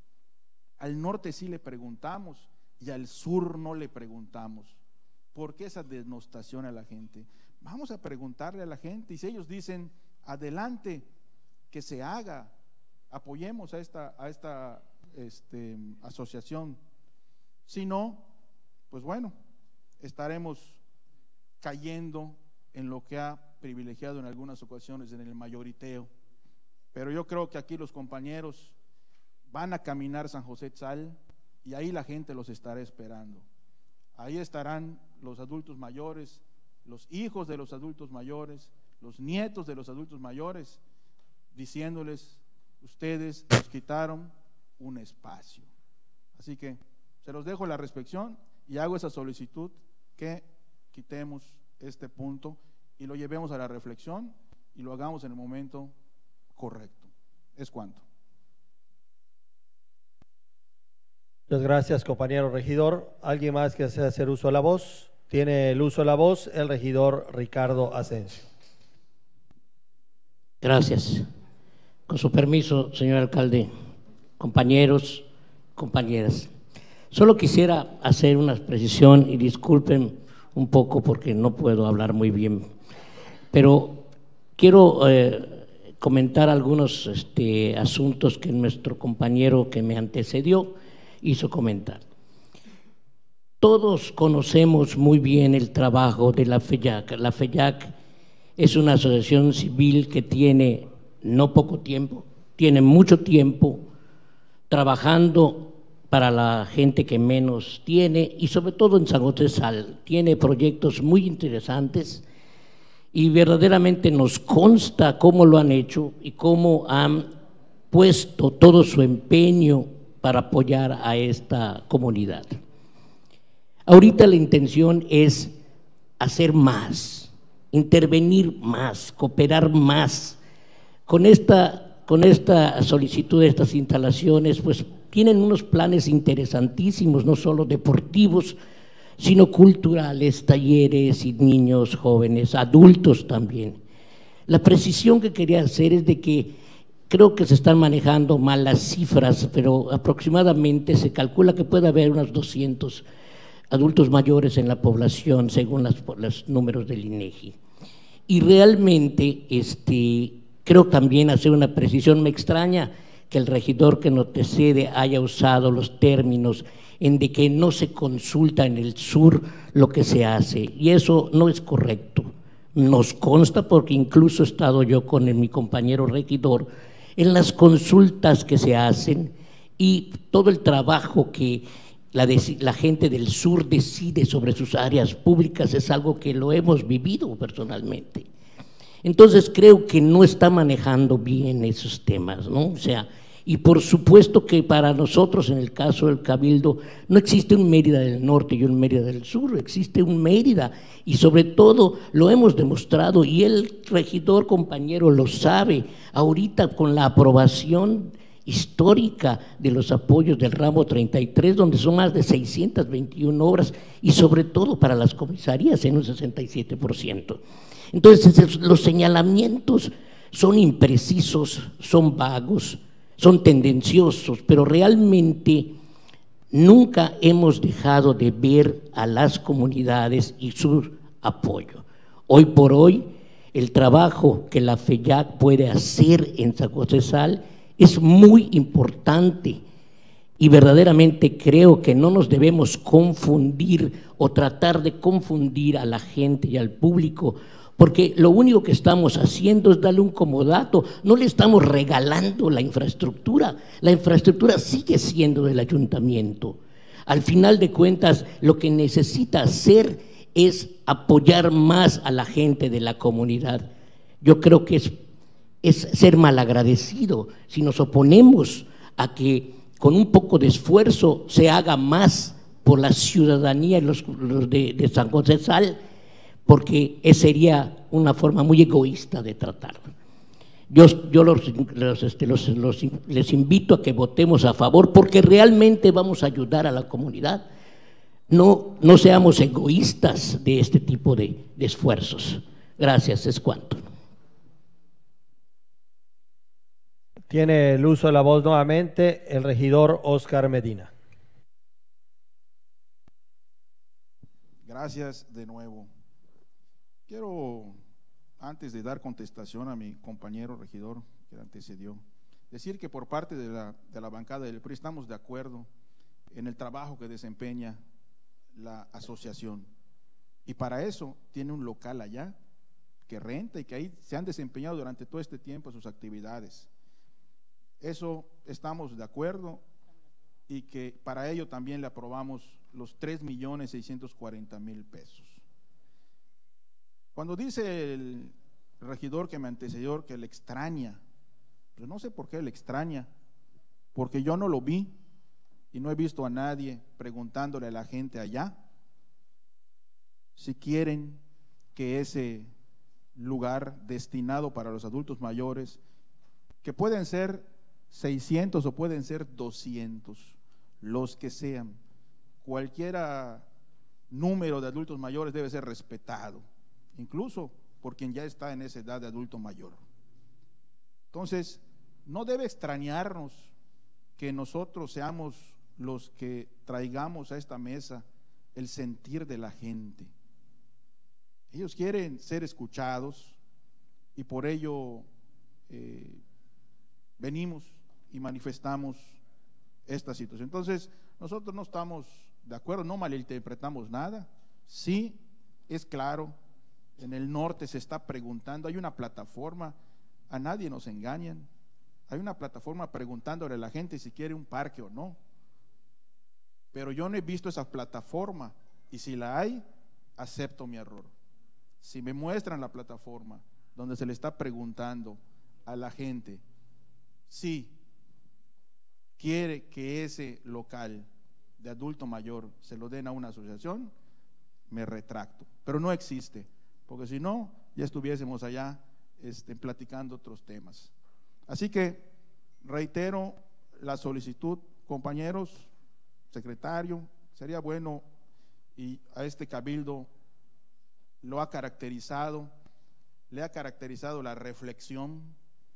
al norte sí le preguntamos y al sur no le preguntamos. ¿Por qué esa denostación a la gente? Vamos a preguntarle a la gente, y si ellos dicen adelante, que se haga, apoyemos a esta, a esta este, asociación. Si no, pues bueno, estaremos cayendo en lo que ha privilegiado en algunas ocasiones en el mayoriteo. Pero yo creo que aquí los compañeros van a caminar San José Tzal y ahí la gente los estará esperando. Ahí estarán los adultos mayores, los hijos de los adultos mayores, los nietos de los adultos mayores, diciéndoles, ustedes nos quitaron un espacio. Así que se los dejo la reflexión y hago esa solicitud que quitemos este punto y lo llevemos a la reflexión y lo hagamos en el momento correcto. Es cuanto. Muchas gracias, compañero regidor. ¿Alguien más que desea hacer uso de la voz? Tiene el uso de la voz el regidor Ricardo Asensio. Gracias. Con su permiso, señor alcalde, compañeros, compañeras. Solo quisiera hacer una precisión y disculpen un poco porque no puedo hablar muy bien, pero quiero eh, comentar algunos este, asuntos que nuestro compañero que me antecedió hizo comentar. Todos conocemos muy bien el trabajo de la FEJAC. La FEJAC es una asociación civil que tiene no poco tiempo, tiene mucho tiempo trabajando para la gente que menos tiene y sobre todo en San José Tzal. Tiene proyectos muy interesantes y verdaderamente nos consta cómo lo han hecho y cómo han puesto todo su empeño para apoyar a esta comunidad. Ahorita la intención es hacer más, intervenir más, cooperar más. Con esta, con esta solicitud de estas instalaciones, pues tienen unos planes interesantísimos, no solo deportivos, sino culturales, talleres y niños, jóvenes, adultos también. La precisión que quería hacer es de que creo que se están manejando mal las cifras, pero aproximadamente se calcula que puede haber unos doscientos adultos mayores en la población, según las, los números del INEGI. Y realmente, este, creo también hacer una precisión, me extraña que el regidor que nos antecede haya usado los términos en de que no se consulta en el sur lo que se hace, y eso no es correcto. Nos consta, porque incluso he estado yo con el, mi compañero regidor en las consultas que se hacen, y todo el trabajo que la, la gente del sur decide sobre sus áreas públicas es algo que lo hemos vivido personalmente. Entonces creo que no está manejando bien esos temas, ¿no? O sea, y por supuesto que para nosotros, en el caso del Cabildo, no existe un Mérida del Norte y un Mérida del Sur, existe un Mérida, y sobre todo lo hemos demostrado, y el regidor compañero lo sabe, ahorita con la aprobación histórica de los apoyos del ramo treinta y tres, donde son más de seiscientas veintiuna obras, y sobre todo para las comisarías en un sesenta y siete por ciento. Entonces los señalamientos son imprecisos, son vagos, son tendenciosos, pero realmente nunca hemos dejado de ver a las comunidades y su apoyo. Hoy por hoy, el trabajo que la FEJAC puede hacer en San José Sal es muy importante, y verdaderamente creo que no nos debemos confundir o tratar de confundir a la gente y al público, porque lo único que estamos haciendo es darle un comodato, no le estamos regalando la infraestructura, la infraestructura sigue siendo del ayuntamiento. Al final de cuentas, lo que necesita hacer es apoyar más a la gente de la comunidad. Yo creo que es, es ser malagradecido si nos oponemos a que con un poco de esfuerzo se haga más por la ciudadanía y los, los de, de San José Sal, porque esa sería una forma muy egoísta de tratarlo. Yo, yo los, los, este, los, los, les invito a que votemos a favor, porque realmente vamos a ayudar a la comunidad. No, no seamos egoístas de este tipo de, de esfuerzos. Gracias, es cuanto. Tiene el uso de la voz nuevamente el regidor Óscar Medina. Gracias de nuevo. Quiero, antes de dar contestación a mi compañero regidor que antecedió, decir que por parte de la, de la bancada del P R I estamos de acuerdo en el trabajo que desempeña la asociación, y para eso tiene un local allá que renta y que ahí se han desempeñado durante todo este tiempo sus actividades. Eso estamos de acuerdo, y que para ello también le aprobamos los tres millones seiscientos cuarenta mil pesos. Cuando dice el regidor que me antecedió que le extraña, pues no sé por qué le extraña, porque yo no lo vi y no he visto a nadie preguntándole a la gente allá si quieren que ese lugar destinado para los adultos mayores, que pueden ser seiscientos o pueden ser doscientos, los que sean, cualquiera número de adultos mayores debe ser respetado, incluso por quien ya está en esa edad de adulto mayor. Entonces, no debe extrañarnos que nosotros seamos los que traigamos a esta mesa el sentir de la gente. Ellos quieren ser escuchados, y por ello eh, venimos y manifestamos esta situación. Entonces, nosotros no estamos de acuerdo, no malinterpretamos nada. Sí, es claro, en el norte se está preguntando, hay una plataforma, a nadie nos engañan, hay una plataforma preguntándole a la gente si quiere un parque o no, pero yo no he visto esa plataforma, y si la hay, acepto mi error. Si me muestran la plataforma donde se le está preguntando a la gente si quiere que ese local de adulto mayor se lo den a una asociación, me retracto, pero no existe, porque si no, ya estuviésemos allá este, platicando otros temas. Así que reitero la solicitud, compañeros, secretario, sería bueno, y a este cabildo lo ha caracterizado, le ha caracterizado la reflexión,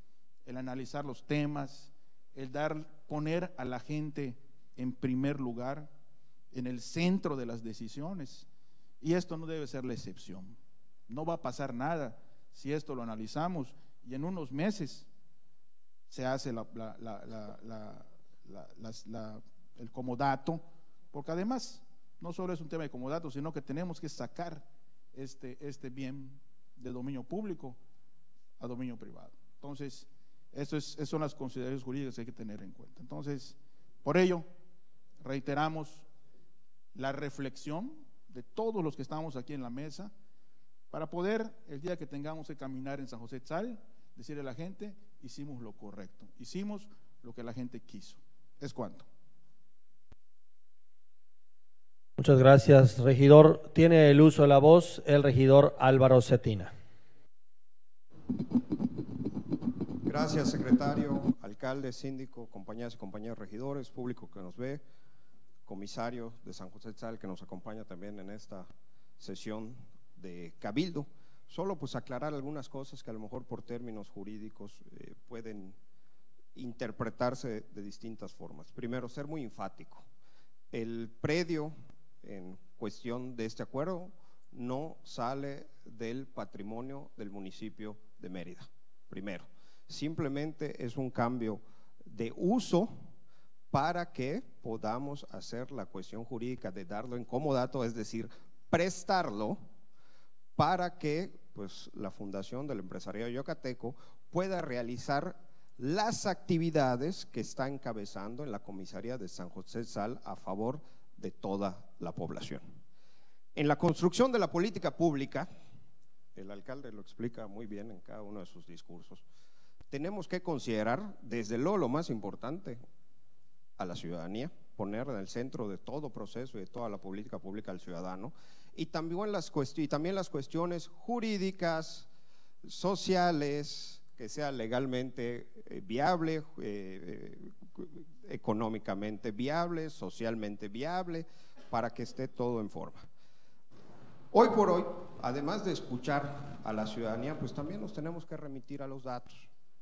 el analizar los temas, el dar, poner a la gente en primer lugar, en el centro de las decisiones. Y esto no debe ser la excepción. No va a pasar nada si esto lo analizamos y en unos meses se hace la, la, la, la, la, la, la, la, el comodato, porque además no solo es un tema de comodato, sino que tenemos que sacar este, este bien de dominio público a dominio privado. Entonces, eso es, esas son las consideraciones jurídicas que hay que tener en cuenta. Entonces, por ello, reiteramos la reflexión de todos los que estamos aquí en la mesa, para poder, el día que tengamos que caminar en San José Tzal, decirle a la gente, hicimos lo correcto, hicimos lo que la gente quiso. Es cuanto. Muchas gracias, regidor. Tiene el uso de la voz el regidor Álvaro Cetina. Gracias, secretario, alcalde, síndico, compañeras y compañeros regidores, público que nos ve, comisario de San José Tzal que nos acompaña también en esta sesión de Cabildo. Solo pues aclarar algunas cosas que a lo mejor por términos jurídicos eh, pueden interpretarse de distintas formas. Primero, ser muy enfático. El predio en cuestión de este acuerdo no sale del patrimonio del municipio de Mérida. Primero, simplemente es un cambio de uso para que podamos hacer la cuestión jurídica de darlo en comodato, es decir, prestarlo para que pues, la Fundación del Empresariado Yucateco pueda realizar las actividades que está encabezando en la comisaría de San José Tzal a favor de toda la población. En la construcción de la política pública, el alcalde lo explica muy bien en cada uno de sus discursos, tenemos que considerar desde luego lo más importante a la ciudadanía, poner en el centro de todo proceso y de toda la política pública al ciudadano, y también las, y también las cuestiones jurídicas, sociales, que sea legalmente eh, viable, eh, eh, económicamente viable, socialmente viable, para que esté todo en forma. Hoy por hoy, además de escuchar a la ciudadanía, pues también nos tenemos que remitir a los datos.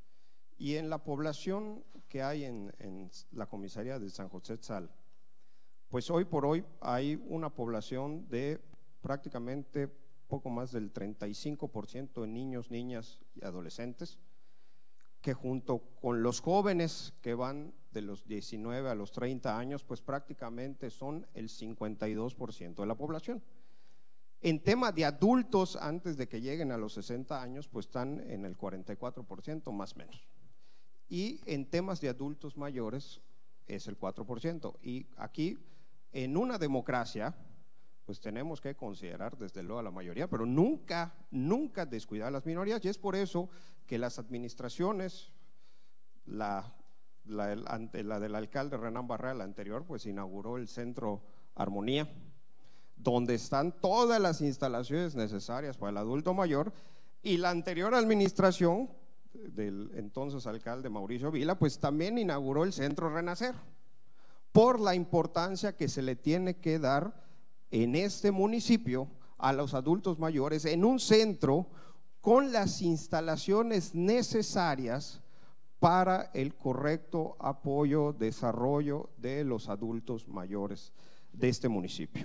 Y en la población que hay en, en la comisaría de San José Tzal, pues hoy por hoy hay una población de prácticamente poco más del treinta y cinco por ciento de niños, niñas y adolescentes, que junto con los jóvenes que van de los diecinueve a los treinta años, pues prácticamente son el cincuenta y dos por ciento de la población. En tema de adultos, antes de que lleguen a los sesenta años, pues están en el cuarenta y cuatro por ciento más o menos. Y en temas de adultos mayores es el cuatro por ciento. Y aquí, en una democracia, pues tenemos que considerar desde luego a la mayoría, pero nunca, nunca descuidar a las minorías. Y es por eso que las administraciones, la, la, la del alcalde Renán Barrera, la anterior, pues inauguró el Centro Armonía, donde están todas las instalaciones necesarias para el adulto mayor, y la anterior administración del entonces alcalde Mauricio Vila, pues también inauguró el Centro Renacer, por la importancia que se le tiene que dar en este municipio a los adultos mayores en un centro con las instalaciones necesarias para el correcto apoyo, desarrollo de los adultos mayores de este municipio.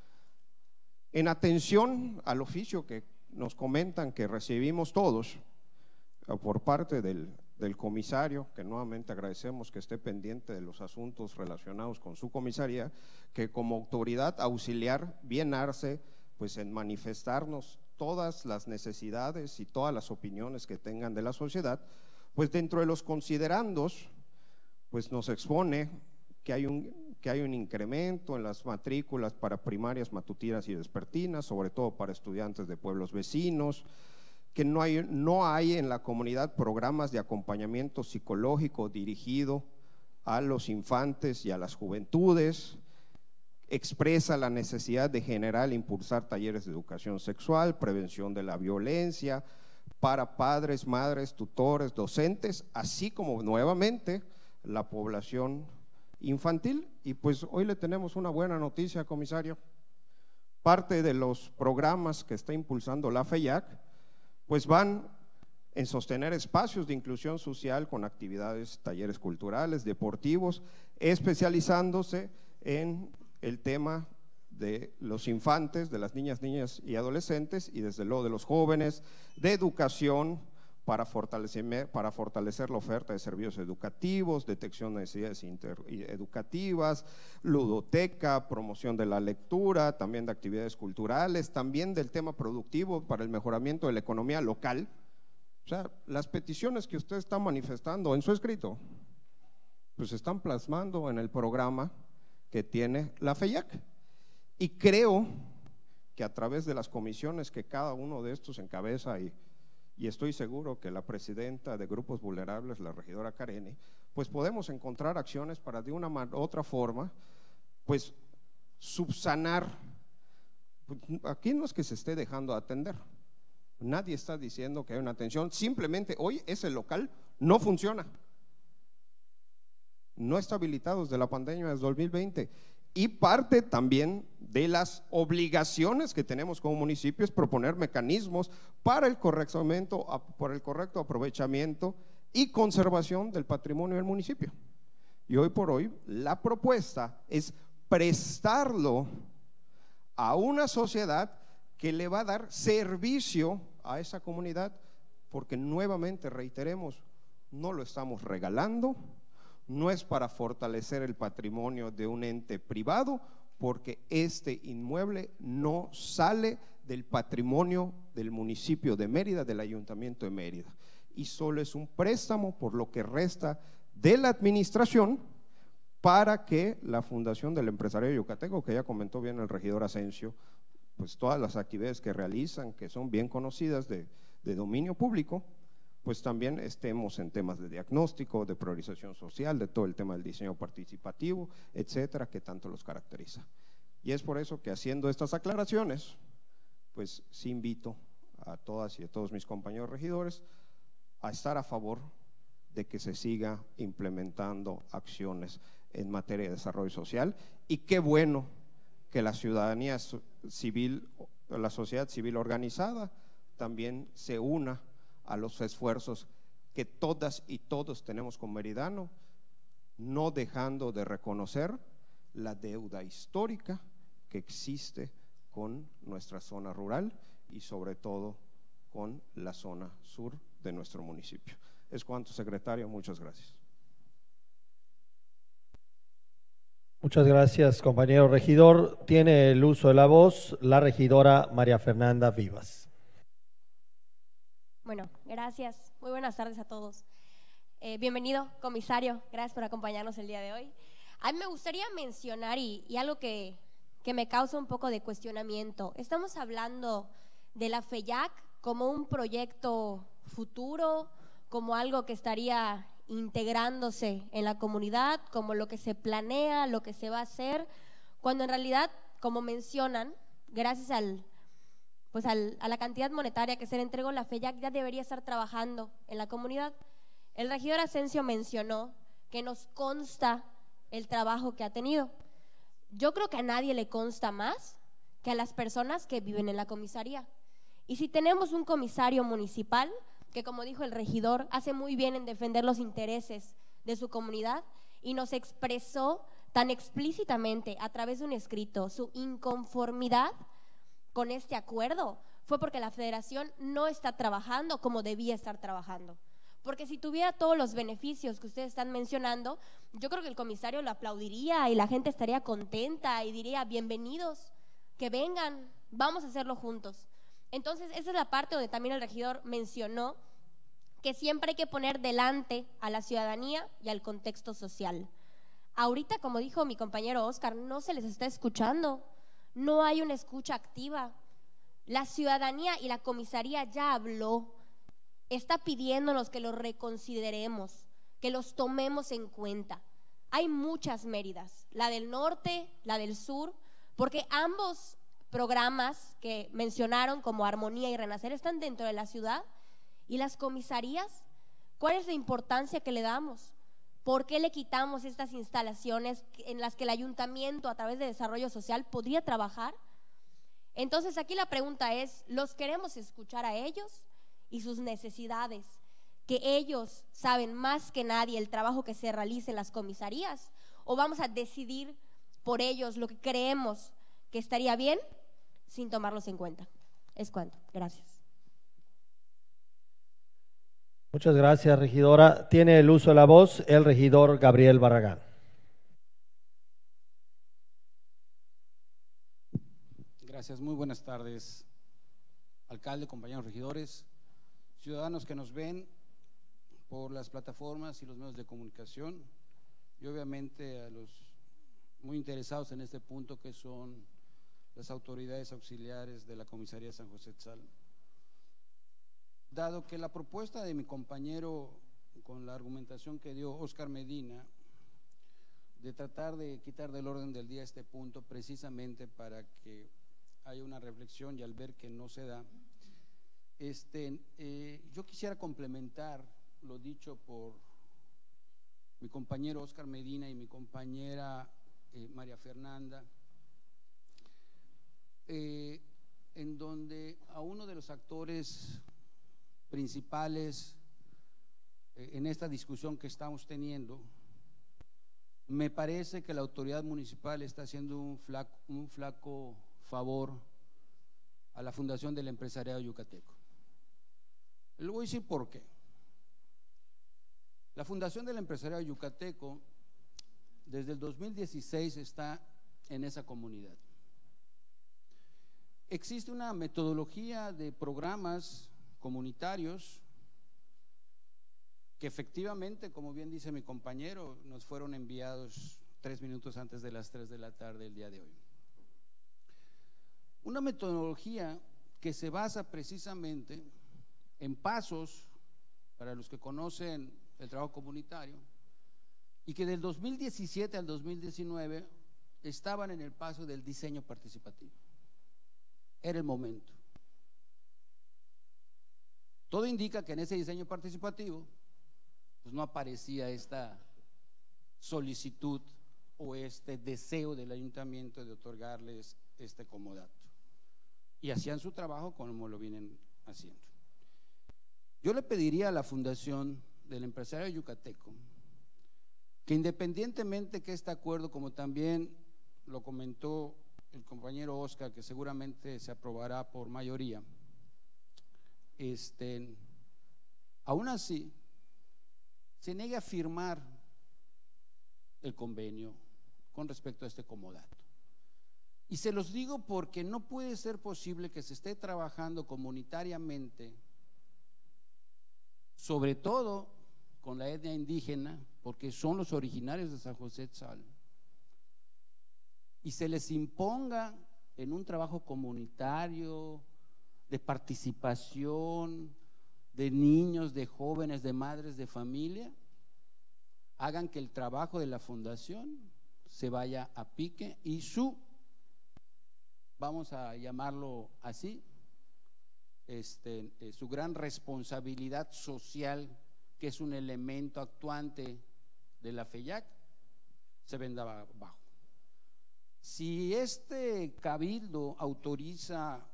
En atención al oficio que nos comentan que recibimos todos por parte del, del comisario, que nuevamente agradecemos que esté pendiente de los asuntos relacionados con su comisaría, que como autoridad auxiliar bien arce pues en manifestarnos todas las necesidades y todas las opiniones que tengan de la sociedad, pues dentro de los considerandos pues nos expone que hay un, que hay un incremento en las matrículas para primarias matutinas y vespertinas, sobre todo para estudiantes de pueblos vecinos, que no hay, no hay en la comunidad programas de acompañamiento psicológico dirigido a los infantes y a las juventudes. Expresa la necesidad de generar e impulsar talleres de educación sexual, prevención de la violencia para padres, madres, tutores, docentes, así como nuevamente la población infantil. Y pues hoy le tenemos una buena noticia, comisario. Parte de los programas que está impulsando la FEJAC pues van en sostener espacios de inclusión social con actividades, talleres culturales, deportivos, especializándose en el tema de los infantes, de las niñas, niñas y adolescentes, y desde luego de los jóvenes, de educación para fortalecer, para fortalecer la oferta de servicios educativos, detección de necesidades educativas, ludoteca, promoción de la lectura, también de actividades culturales, también del tema productivo para el mejoramiento de la economía local. O sea, las peticiones que usted está manifestando en su escrito, pues se están plasmando en el programa que tiene la FEJAC. Y creo que a través de las comisiones que cada uno de estos encabeza, y, y estoy seguro que la presidenta de Grupos Vulnerables, la regidora Kareni, pues podemos encontrar acciones para de una u otra forma, pues subsanar. Aquí no es que se esté dejando de atender. Nadie está diciendo que hay una atención, simplemente hoy ese local no funciona. No está habilitado desde la pandemia desde dos mil veinte. Y parte también de las obligaciones que tenemos como municipio es proponer mecanismos para el correcto, para el correcto aprovechamiento y conservación del patrimonio del municipio. Y hoy por hoy la propuesta es prestarlo a una sociedad que le va a dar servicio a esa comunidad, porque nuevamente reiteremos, no lo estamos regalando, no es para fortalecer el patrimonio de un ente privado, porque este inmueble no sale del patrimonio del municipio de Mérida, del Ayuntamiento de Mérida, y solo es un préstamo por lo que resta de la administración para que la Fundación del Empresario Yucateco, que ya comentó bien el regidor Asensio, pues todas las actividades que realizan, que son bien conocidas de, de dominio público, pues también estemos en temas de diagnóstico, de priorización social, de todo el tema del diseño participativo, etcétera, que tanto los caracteriza. Y es por eso que, haciendo estas aclaraciones, pues sí invito a todas y a todos mis compañeros regidores a estar a favor de que se siga implementando acciones en materia de desarrollo social, y qué bueno que la ciudadanía civil, la sociedad civil organizada también se una a los esfuerzos que todas y todos tenemos con Meridano, no dejando de reconocer la deuda histórica que existe con nuestra zona rural y sobre todo con la zona sur de nuestro municipio. Es cuanto, secretario, muchas gracias. Muchas gracias, compañero regidor. Tiene el uso de la voz la regidora María Fernanda Vivas. Bueno, gracias. Muy buenas tardes a todos. Eh, bienvenido, comisario. Gracias por acompañarnos el día de hoy. A mí me gustaría mencionar y, y algo que, que me causa un poco de cuestionamiento. Estamos hablando de la FEJAC como un proyecto futuro, como algo que estaría integrándose en la comunidad, como lo que se planea, lo que se va a hacer, cuando en realidad, como mencionan, gracias al, pues al, a la cantidad monetaria que se le entregó, la FEJAC ya debería estar trabajando en la comunidad. El regidor Asensio mencionó que nos consta el trabajo que ha tenido. Yo creo que a nadie le consta más que a las personas que viven en la comisaría. Y si tenemos un comisario municipal que, como dijo el regidor, hace muy bien en defender los intereses de su comunidad y nos expresó tan explícitamente a través de un escrito su inconformidad con este acuerdo, fue porque la federación no está trabajando como debía estar trabajando. Porque si tuviera todos los beneficios que ustedes están mencionando, yo creo que el comisario lo aplaudiría y la gente estaría contenta y diría: bienvenidos, que vengan, vamos a hacerlo juntos. Entonces esa es la parte donde también el regidor mencionó que siempre hay que poner delante a la ciudadanía y al contexto social. Ahorita, como dijo mi compañero Oscar, no se les está escuchando, no hay una escucha activa. La ciudadanía y la comisaría ya habló, está pidiéndonos que los reconsideremos, que los tomemos en cuenta. Hay muchas Méridas, la del norte, la del sur, porque ambos programas que mencionaron como Armonía y Renacer están dentro de la ciudad. ¿Y las comisarías? ¿Cuál es la importancia que le damos? ¿Por qué le quitamos estas instalaciones en las que el ayuntamiento a través de desarrollo social podría trabajar? Entonces aquí la pregunta es, ¿los queremos escuchar a ellos? y sus necesidades, que ellos saben más que nadie el trabajo que se realiza en las comisarías, o vamos a decidir por ellos lo que creemos que estaría bien sin tomarlos en cuenta? Es cuanto. Gracias. Muchas gracias, regidora. Tiene el uso de la voz el regidor Gabriel Barragán. Gracias, muy buenas tardes, alcalde, compañeros regidores, ciudadanos que nos ven por las plataformas y los medios de comunicación, y obviamente a los muy interesados en este punto, que son las autoridades auxiliares de la Comisaría de San José Etzal. Dado que la propuesta de mi compañero, con la argumentación que dio Óscar Medina, de tratar de quitar del orden del día este punto, precisamente para que haya una reflexión, y al ver que no se da, este, eh, yo quisiera complementar lo dicho por mi compañero Óscar Medina y mi compañera eh, María Fernanda, eh, en donde a uno de los actores principales eh, en esta discusión que estamos teniendo, me parece que la autoridad municipal está haciendo un flaco, un flaco favor a la Fundación del Empresariado Yucateco. Le voy a decir por qué. La Fundación del Empresariado Yucateco desde el dos mil dieciséis está en esa comunidad. Existe una metodología de programas comunitarios que efectivamente, como bien dice mi compañero, nos fueron enviados tres minutos antes de las tres de la tarde el día de hoy. Una metodología que se basa precisamente en pasos, para los que conocen el trabajo comunitario, y que del dos mil diecisiete al dos mil diecinueve estaban en el paso del diseño participativo. Era el momento. Todo indica que en ese diseño participativo pues no aparecía esta solicitud o este deseo del ayuntamiento de otorgarles este comodato, y hacían su trabajo como lo vienen haciendo. Yo le pediría a la Fundación del Empresario Yucateco que, independientemente que este acuerdo, como también lo comentó el compañero Óscar, que seguramente se aprobará por mayoría, este, aún así se niegue a firmar el convenio con respecto a este comodato. Y se los digo porque no puede ser posible que se esté trabajando comunitariamente, sobre todo con la etnia indígena, porque son los originarios de San José Etzal, y se les imponga en un trabajo comunitario de participación de niños, de jóvenes, de madres de familia, hagan que el trabajo de la fundación se vaya a pique y su, vamos a llamarlo así, este, eh, su gran responsabilidad social, que es un elemento actuante de la FEJAC, se venda abajo. Si este cabildo autoriza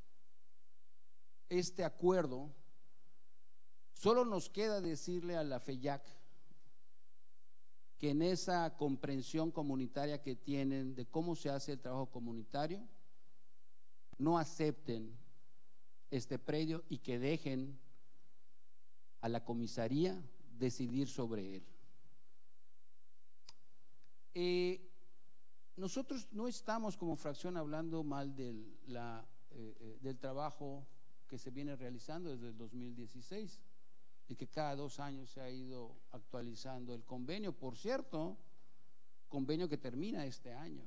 este acuerdo, solo nos queda decirle a la FEJAC que en esa comprensión comunitaria que tienen de cómo se hace el trabajo comunitario, no acepten este predio y que dejen a la comisaría decidir sobre él. Eh, nosotros no estamos como fracción hablando mal del, la, eh, eh, del trabajo que se viene realizando desde el dos mil dieciséis y que cada dos años se ha ido actualizando el convenio. Por cierto, convenio que termina este año.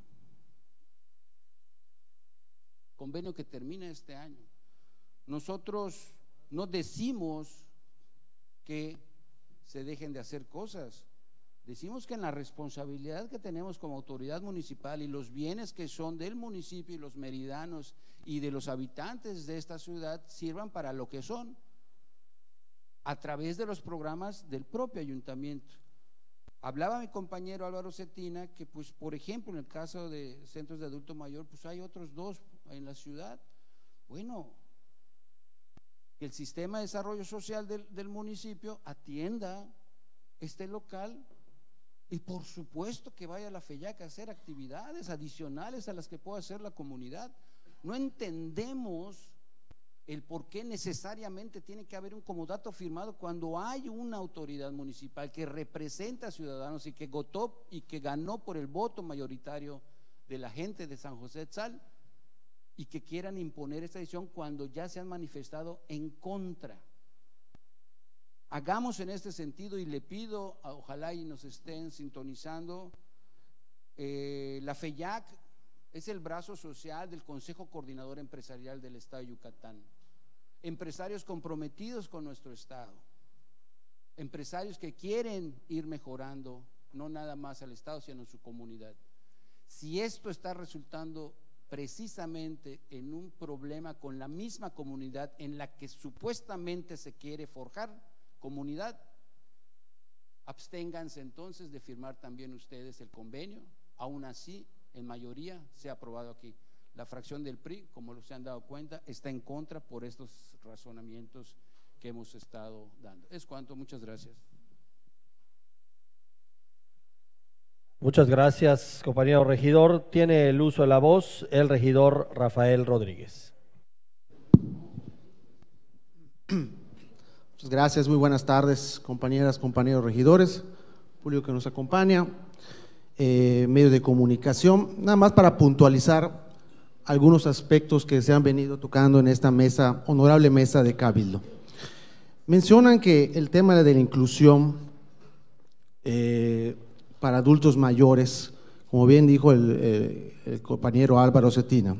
Convenio que termina este año. Nosotros no decimos que se dejen de hacer cosas. Decimos que en la responsabilidad que tenemos como autoridad municipal y los bienes que son del municipio y los meridanos y de los habitantes de esta ciudad sirvan para lo que son, a través de los programas del propio ayuntamiento. Hablaba mi compañero Álvaro Cetina que, pues, por ejemplo, en el caso de centros de adulto mayor, pues hay otros dos en la ciudad. Bueno, que el sistema de desarrollo social del, del municipio atienda este local y por supuesto que vaya a la FEJAC a hacer actividades adicionales a las que pueda hacer la comunidad. No entendemos el por qué necesariamente tiene que haber un comodato firmado cuando hay una autoridad municipal que representa a ciudadanos y que votó y que ganó por el voto mayoritario de la gente de San José Etzal, y que quieran imponer esta decisión cuando ya se han manifestado en contra. Hagamos en este sentido, y le pido, ojalá y nos estén sintonizando, eh, la FEJAC es el brazo social del Consejo Coordinador Empresarial del Estado de Yucatán. Empresarios comprometidos con nuestro Estado, empresarios que quieren ir mejorando, no nada más al Estado, sino en su comunidad. Si esto está resultando precisamente en un problema con la misma comunidad en la que supuestamente se quiere forjar comunidad, absténganse entonces de firmar también ustedes el convenio. Aún así, en mayoría se ha aprobado aquí. La fracción del P R I, como se han dado cuenta, está en contra por estos razonamientos que hemos estado dando. Es cuanto, muchas gracias. Muchas gracias, compañero regidor. Tiene el uso de la voz el regidor Rafael Rodríguez. Muchas gracias, muy buenas tardes, compañeras, compañeros regidores, público que nos acompaña, eh, medios de comunicación. Nada más para puntualizar algunos aspectos que se han venido tocando en esta mesa, honorable mesa de Cabildo. Mencionan que el tema de la inclusión eh, para adultos mayores, como bien dijo el, el, el compañero Álvaro Cetina,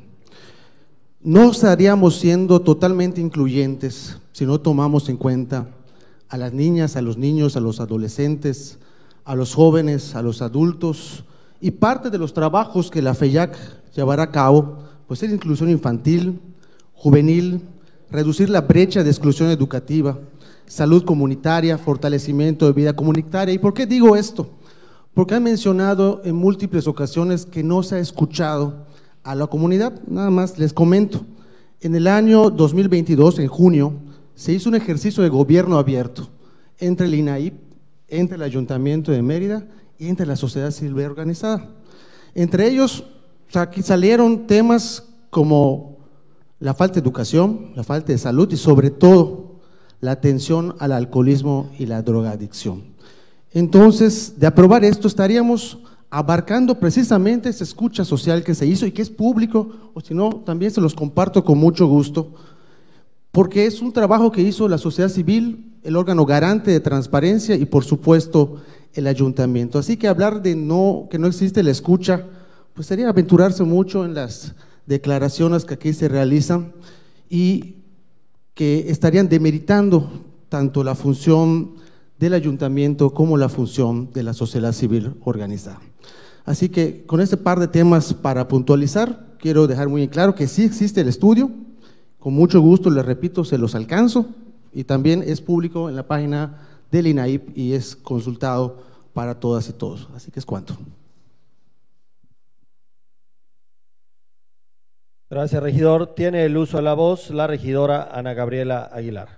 no estaríamos siendo totalmente incluyentes si no tomamos en cuenta a las niñas, a los niños, a los adolescentes, a los jóvenes, a los adultos, y parte de los trabajos que la FEJAC llevará a cabo, pues es inclusión infantil, juvenil, reducir la brecha de exclusión educativa, salud comunitaria, fortalecimiento de vida comunitaria. ¿Y por qué digo esto? Porque han mencionado en múltiples ocasiones que no se ha escuchado a la comunidad. Nada más les comento, en el año dos mil veintidós, en junio, se hizo un ejercicio de gobierno abierto entre el INAIP, entre el Ayuntamiento de Mérida y entre la sociedad civil organizada. Entre ellos, aquí salieron temas como la falta de educación, la falta de salud y sobre todo la atención al alcoholismo y la drogadicción. Entonces, de aprobar esto, estaríamos abarcando precisamente esa escucha social que se hizo y que es público, o si no, también se los comparto con mucho gusto, porque es un trabajo que hizo la sociedad civil, el órgano garante de transparencia y por supuesto el ayuntamiento. Así que hablar de no, que no existe la escucha, pues sería aventurarse mucho en las declaraciones que aquí se realizan y que estarían demeritando tanto la función del ayuntamiento como la función de la sociedad civil organizada. Así que con este par de temas para puntualizar, quiero dejar muy en claro que sí existe el estudio, con mucho gusto les repito, se los alcanzo, y también es público en la página del INAIP y es consultado para todas y todos. Así que es cuanto. Gracias, regidor. Tiene el uso de la voz la regidora Ana Gabriela Aguilar.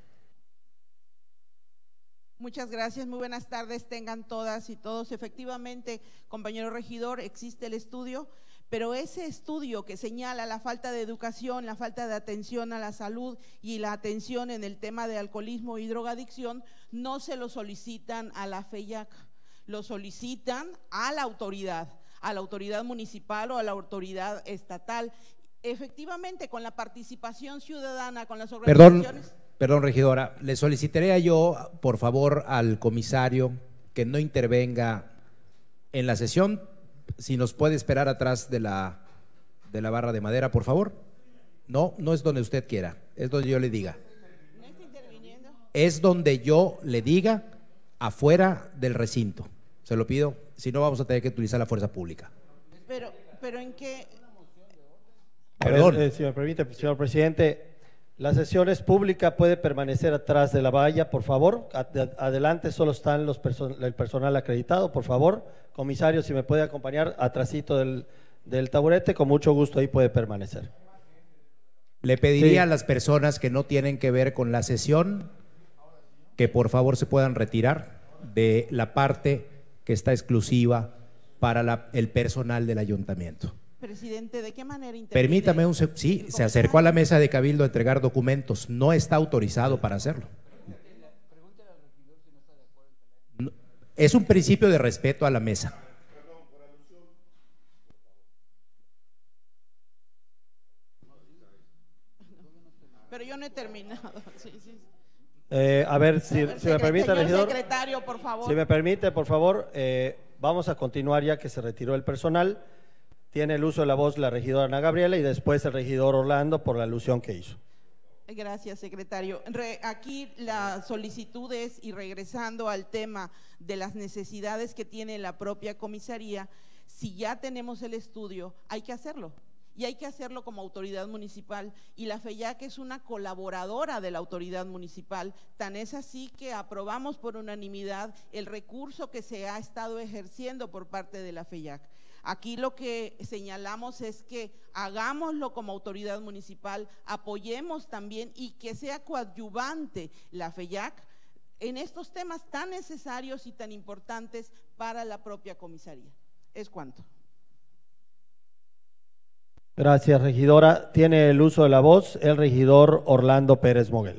Muchas gracias, muy buenas tardes tengan todas y todos. Efectivamente, compañero regidor, existe el estudio, pero ese estudio que señala la falta de educación, la falta de atención a la salud y la atención en el tema de alcoholismo y drogadicción, no se lo solicitan a la FEJAC, lo solicitan a la autoridad, a la autoridad municipal o a la autoridad estatal. Efectivamente, con la participación ciudadana, con las organizaciones… Perdón. Perdón, regidora, le solicitaría yo, por favor, al comisario que no intervenga en la sesión, si nos puede esperar atrás de la, de la barra de madera, por favor. No, no es donde usted quiera, es donde yo le diga. ¿No está interviniendo? Es donde yo le diga, afuera del recinto. Se lo pido, si no vamos a tener que utilizar la fuerza pública. Pero, pero ¿en qué? Perdón. A ver, eh, si me permite, señor presidente… La sesión es pública, puede permanecer atrás de la valla, por favor. Adelante solo están los person el personal acreditado, por favor. Comisario, si me puede acompañar atrásito del, del taburete, con mucho gusto ahí puede permanecer. Le pediría Sí. a las personas que no tienen que ver con la sesión que por favor se puedan retirar de la parte que está exclusiva para la- el personal del ayuntamiento. Presidente, ¿de qué manera interviene? Permítame un segundo. Sí, se acercó a la mesa de Cabildo a entregar documentos. No está autorizado para hacerlo. No, es un principio de respeto a la mesa. Pero yo no he terminado. Sí, sí. Eh, a ver, si, A ver, si me permite, señor regidor. secretario, por favor. Si me permite, por favor, eh, vamos a continuar ya que se retiró el personal. Tiene el uso de la voz la regidora Ana Gabriela y después el regidor Orlando por la alusión que hizo. Gracias, secretario. Re- aquí la solicitud es, y regresando al tema de las necesidades que tiene la propia comisaría, si ya tenemos el estudio, hay que hacerlo. Y hay que hacerlo como autoridad municipal. Y la FEYAC es una colaboradora de la autoridad municipal. Tan es así que aprobamos por unanimidad el recurso que se ha estado ejerciendo por parte de la FEYAC. Aquí lo que señalamos es que hagámoslo como autoridad municipal, apoyemos también y que sea coadyuvante la FEYAC en estos temas tan necesarios y tan importantes para la propia comisaría. Es cuanto. Gracias, regidora. Tiene el uso de la voz el regidor Orlando Pérez Moguel.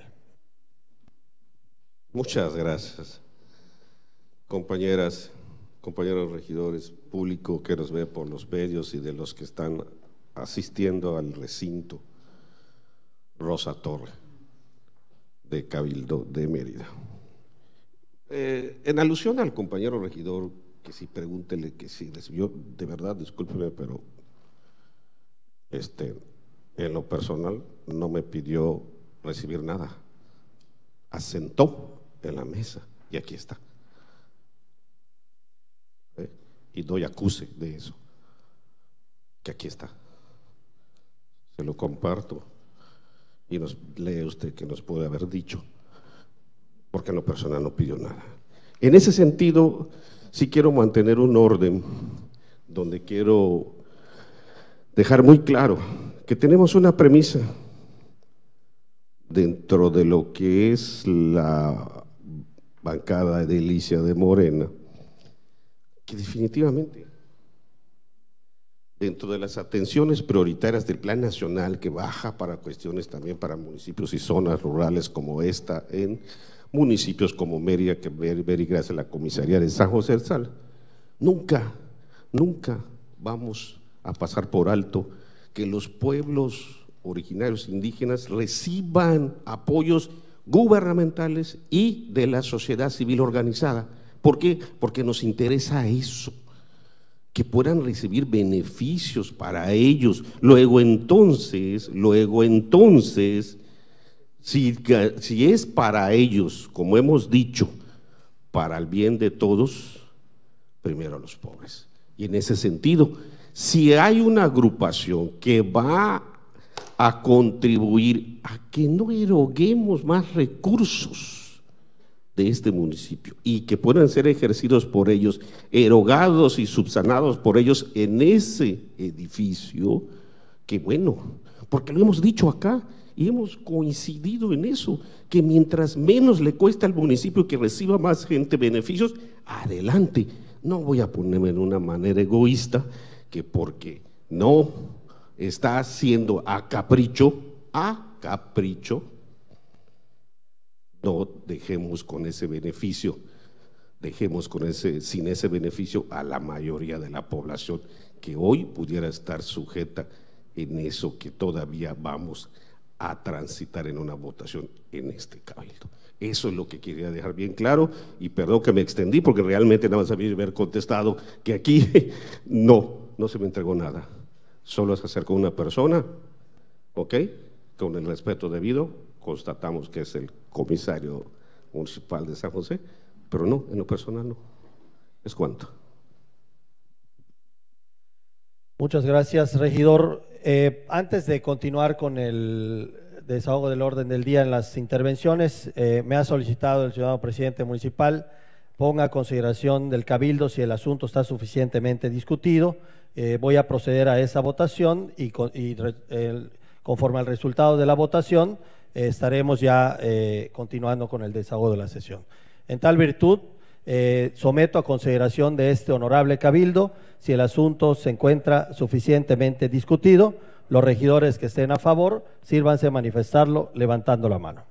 Muchas gracias, compañeras, compañeros regidores, público que nos ve por los medios y de los que están asistiendo al recinto Rosa Torre de Cabildo de Mérida. Eh, en alusión al compañero regidor, que si pregúntele que si recibió, de verdad, discúlpeme, pero este, en lo personal no me pidió recibir nada. Asentó en la mesa y aquí está. ¿Eh? Y doy acuse de eso, que aquí está. Se lo comparto y nos lee usted que nos puede haber dicho, porque en lo personal no pidió nada. En ese sentido, sí quiero mantener un orden donde quiero dejar muy claro que tenemos una premisa dentro de lo que es la bancada edilicia de Morena, que definitivamente dentro de las atenciones prioritarias del Plan Nacional, que baja para cuestiones también para municipios y zonas rurales como esta, en municipios como Mérida, que ver, ver y gracias a la comisaría de San José del Sal, nunca, nunca vamos a pasar por alto que los pueblos originarios indígenas reciban apoyos gubernamentales y de la sociedad civil organizada. ¿Por qué? Porque nos interesa eso, que puedan recibir beneficios para ellos. Luego entonces, luego entonces, si, si es para ellos, como hemos dicho, para el bien de todos, primero a los pobres. Y en ese sentido, si hay una agrupación que va a contribuir a que no eroguemos más recursos de este municipio y que puedan ser ejercidos por ellos, erogados y subsanados por ellos en ese edificio, que bueno, porque lo hemos dicho acá y hemos coincidido en eso, que mientras menos le cuesta al municipio que reciba más gente beneficios, adelante. No voy a ponerme en una manera egoísta que porque no está haciendo a capricho, a capricho, no dejemos con ese beneficio, dejemos con ese, sin ese beneficio a la mayoría de la población que hoy pudiera estar sujeta en eso que todavía vamos a transitar en una votación en este cabildo. Eso es lo que quería dejar bien claro y perdón que me extendí porque realmente nada más había haber contestado que aquí no, no se me entregó nada, solo se acercó una persona, ok, con el respeto debido, constatamos que es el comisario municipal de San José, pero no, en lo personal no, es cuanto. Muchas gracias, regidor. Eh, antes de continuar con el desahogo del orden del día en las intervenciones, eh, me ha solicitado el ciudadano presidente municipal ponga a consideración del cabildo si el asunto está suficientemente discutido. Eh, voy a proceder a esa votación y, con, y re, el, conforme al resultado de la votación, eh, estaremos ya eh, continuando con el desahogo de la sesión. En tal virtud, eh, someto a consideración de este honorable cabildo, si el asunto se encuentra suficientemente discutido, los regidores que estén a favor, sírvanse a manifestarlo levantando la mano.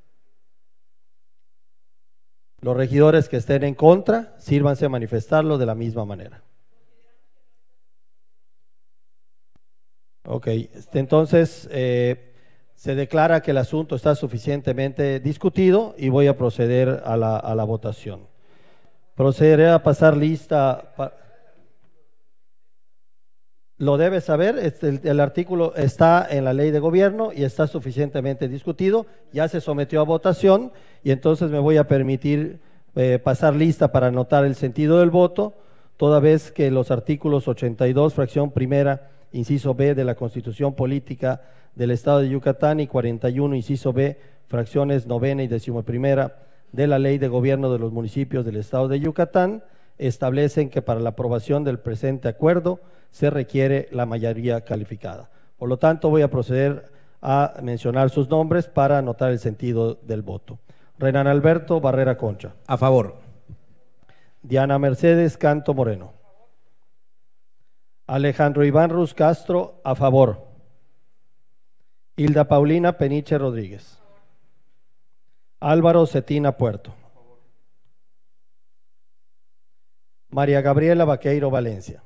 Los regidores que estén en contra, sírvanse a manifestarlo de la misma manera. Ok, entonces eh, se declara que el asunto está suficientemente discutido y voy a proceder a la, a la votación. Procederé a pasar lista. Pa Lo debe saber, este, el, el artículo está en la ley de gobierno y está suficientemente discutido, ya se sometió a votación y entonces me voy a permitir eh, pasar lista para anotar el sentido del voto, toda vez que los artículos ochenta y dos, fracción primera, inciso B de la Constitución Política del Estado de Yucatán y cuarenta y uno, inciso B, fracciones novena y decimoprimera de la Ley de Gobierno de los Municipios del Estado de Yucatán, establecen que para la aprobación del presente acuerdo se requiere la mayoría calificada. Por lo tanto, voy a proceder a mencionar sus nombres para anotar el sentido del voto. Renan Alberto Barrera Concha. A favor. Diana Mercedes Canto Moreno. Alejandro Iván Ruz Castro, a favor. Hilda Paulina Peniche Rodríguez. Álvaro Cetina Puerto. María Gabriela Vaqueiro Valencia.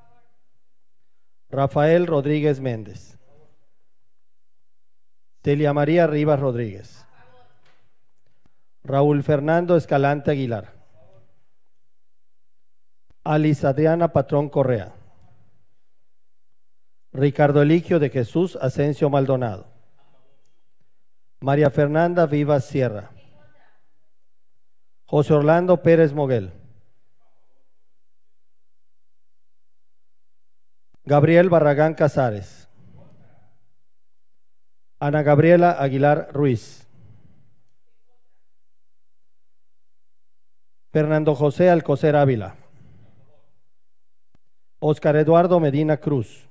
Rafael Rodríguez Méndez. Celia María Rivas Rodríguez. Raúl Fernando Escalante Aguilar. Alice Adriana Patrón Correa. Ricardo Eligio de Jesús Asensio Maldonado. María Fernanda Vivas Sierra. José Orlando Pérez Moguel. Gabriel Barragán Casares. Ana Gabriela Aguilar Ruiz. Fernando José Alcocer Ávila. Óscar Eduardo Medina Cruz.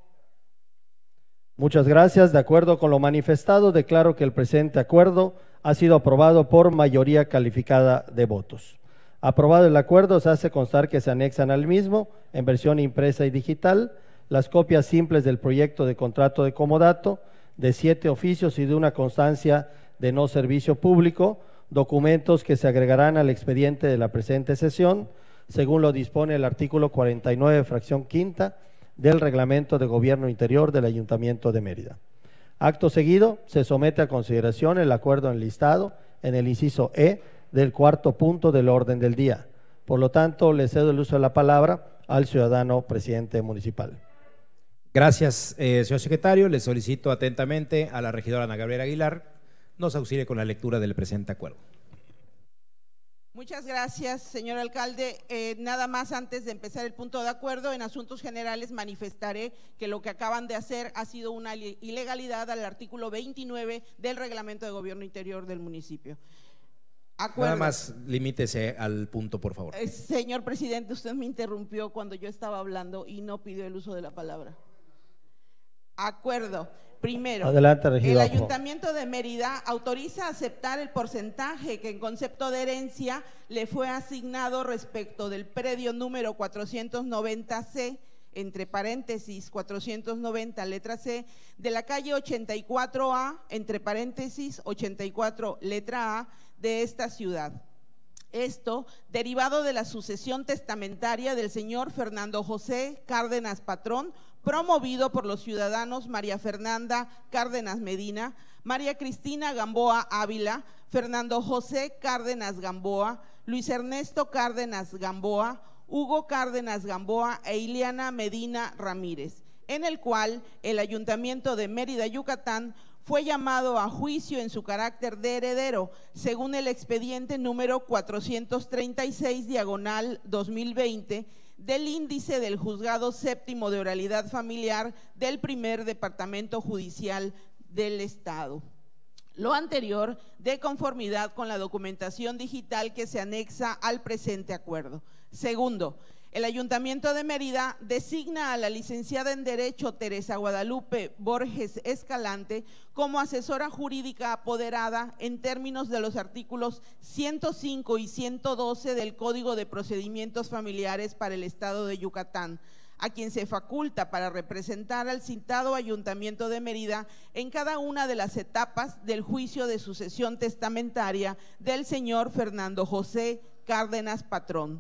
Muchas gracias. De acuerdo con lo manifestado, declaro que el presente acuerdo ha sido aprobado por mayoría calificada de votos. Aprobado el acuerdo, se hace constar que se anexan al mismo, en versión impresa y digital, las copias simples del proyecto de contrato de comodato, de siete oficios y de una constancia de no servicio público, documentos que se agregarán al expediente de la presente sesión, según lo dispone el artículo cuarenta y nueve, fracción quinta, del Reglamento de Gobierno Interior del Ayuntamiento de Mérida. Acto seguido, se somete a consideración el acuerdo enlistado en el inciso E del cuarto punto del orden del día. Por lo tanto, le cedo el uso de la palabra al ciudadano presidente municipal. Gracias, eh, señor secretario. Le solicito atentamente a la regidora Ana Gabriela Aguilar nos auxilie con la lectura del presente acuerdo. Muchas gracias, señor alcalde. Eh, nada más antes de empezar el punto de acuerdo, en asuntos generales manifestaré que lo que acaban de hacer ha sido una ilegalidad al artículo veintinueve del Reglamento de Gobierno Interior del municipio. Acuerdo. Nada más limítese al punto, por favor. Eh, señor presidente, usted me interrumpió cuando yo estaba hablando y no pidió el uso de la palabra. Acuerdo. Primero, adelante, regidor, el Ayuntamiento de Mérida autoriza aceptar el porcentaje que en concepto de herencia le fue asignado respecto del predio número cuatrocientos noventa C, entre paréntesis cuatrocientos noventa letra C, de la calle ochenta y cuatro A, entre paréntesis ochenta y cuatro letra A, de esta ciudad. Esto derivado de la sucesión testamentaria del señor Fernando José Cárdenas Patrón, promovido por los ciudadanos María Fernanda Cárdenas Medina, María Cristina Gamboa Ávila, Fernando José Cárdenas Gamboa, Luis Ernesto Cárdenas Gamboa, Hugo Cárdenas Gamboa e Ileana Medina Ramírez, en el cual el Ayuntamiento de Mérida, Yucatán, fue llamado a juicio en su carácter de heredero, según el expediente número cuatrocientos treinta y seis, diagonal dos mil veinte, del índice del Juzgado Séptimo de Oralidad Familiar del Primer Departamento Judicial del Estado. Lo anterior de conformidad con la documentación digital que se anexa al presente acuerdo. Segundo, El Ayuntamiento de Mérida designa a la licenciada en Derecho Teresa Guadalupe Borges Escalante como asesora jurídica apoderada en términos de los artículos ciento cinco y ciento doce del Código de Procedimientos Familiares para el Estado de Yucatán, a quien se faculta para representar al citado Ayuntamiento de Mérida en cada una de las etapas del juicio de sucesión testamentaria del señor Fernando José Cárdenas Patrón,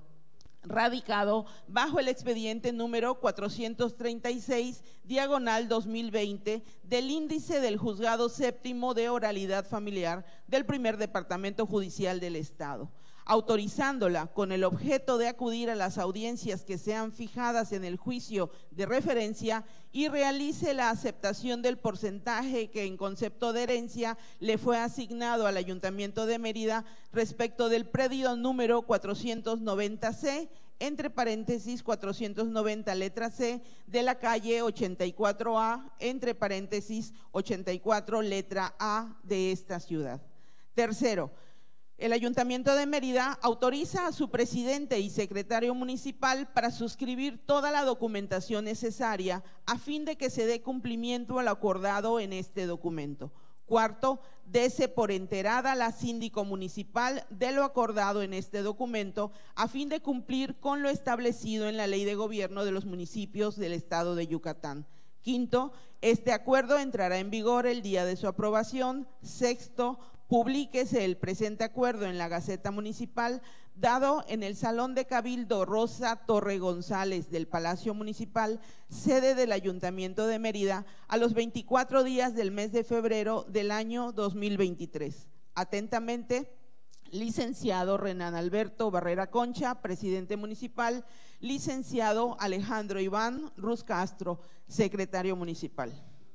radicado bajo el expediente número cuatrocientos treinta y seis, diagonal dos mil veinte, del índice del Juzgado Séptimo de Oralidad Familiar del Primer Departamento Judicial del Estado, autorizándola con el objeto de acudir a las audiencias que sean fijadas en el juicio de referencia y realice la aceptación del porcentaje que en concepto de herencia le fue asignado al Ayuntamiento de Mérida respecto del predio número cuatrocientos noventa C, entre paréntesis cuatrocientos noventa letra C, de la calle ochenta y cuatro A, entre paréntesis ochenta y cuatro letra A de esta ciudad. Tercero, el Ayuntamiento de Mérida autoriza a su presidente y secretario municipal para suscribir toda la documentación necesaria a fin de que se dé cumplimiento a lo acordado en este documento. Cuarto, dese por enterada la síndico municipal de lo acordado en este documento a fin de cumplir con lo establecido en la Ley de Gobierno de los Municipios del Estado de Yucatán. Quinto, este acuerdo entrará en vigor el día de su aprobación. Sexto, publíquese el presente acuerdo en la Gaceta Municipal, dado en el Salón de Cabildo Rosa Torre González del Palacio Municipal, sede del Ayuntamiento de Mérida, a los veinticuatro días del mes de febrero del año dos mil veintitrés. Atentamente, licenciado Renan Alberto Barrera Concha, presidente municipal, licenciado Alejandro Iván Ruz Castro, secretario municipal.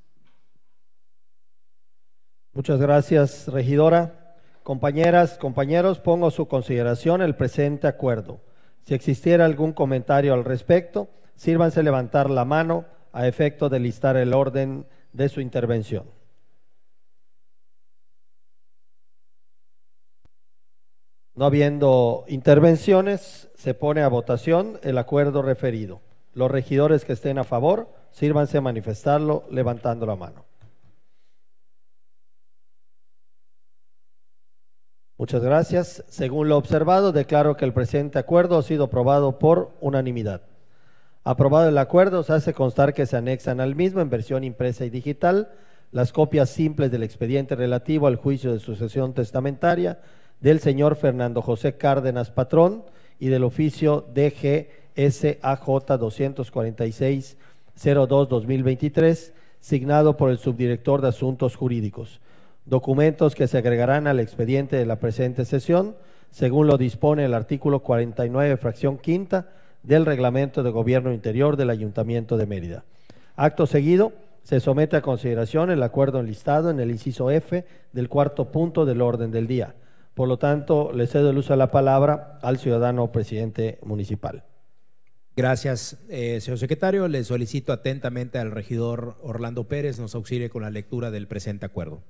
Muchas gracias, regidora. Compañeras, compañeros, pongo a su consideración el presente acuerdo. Si existiera algún comentario al respecto, sírvanse levantar la mano a efecto de listar el orden de su intervención. No habiendo intervenciones, se pone a votación el acuerdo referido. Los regidores que estén a favor, sírvanse a manifestarlo levantando la mano. Muchas gracias. Según lo observado, declaro que el presente acuerdo ha sido aprobado por unanimidad. Aprobado el acuerdo, se hace constar que se anexan al mismo en versión impresa y digital las copias simples del expediente relativo al juicio de sucesión testamentaria del señor Fernando José Cárdenas Patrón y del oficio D G S A J doscientos cuarenta y seis cero dos guión dos mil veintitrés, signado por el subdirector de Asuntos Jurídicos. Documentos que se agregarán al expediente de la presente sesión, según lo dispone el artículo cuarenta y nueve, fracción quinta del Reglamento de Gobierno Interior del Ayuntamiento de Mérida. Acto seguido, se somete a consideración el acuerdo enlistado en el inciso F del cuarto punto del orden del día. Por lo tanto, le cedo el uso de la palabra al ciudadano presidente municipal. Gracias, eh, señor secretario. Le solicito atentamente al regidor Orlando Pérez nos auxilie con la lectura del presente acuerdo.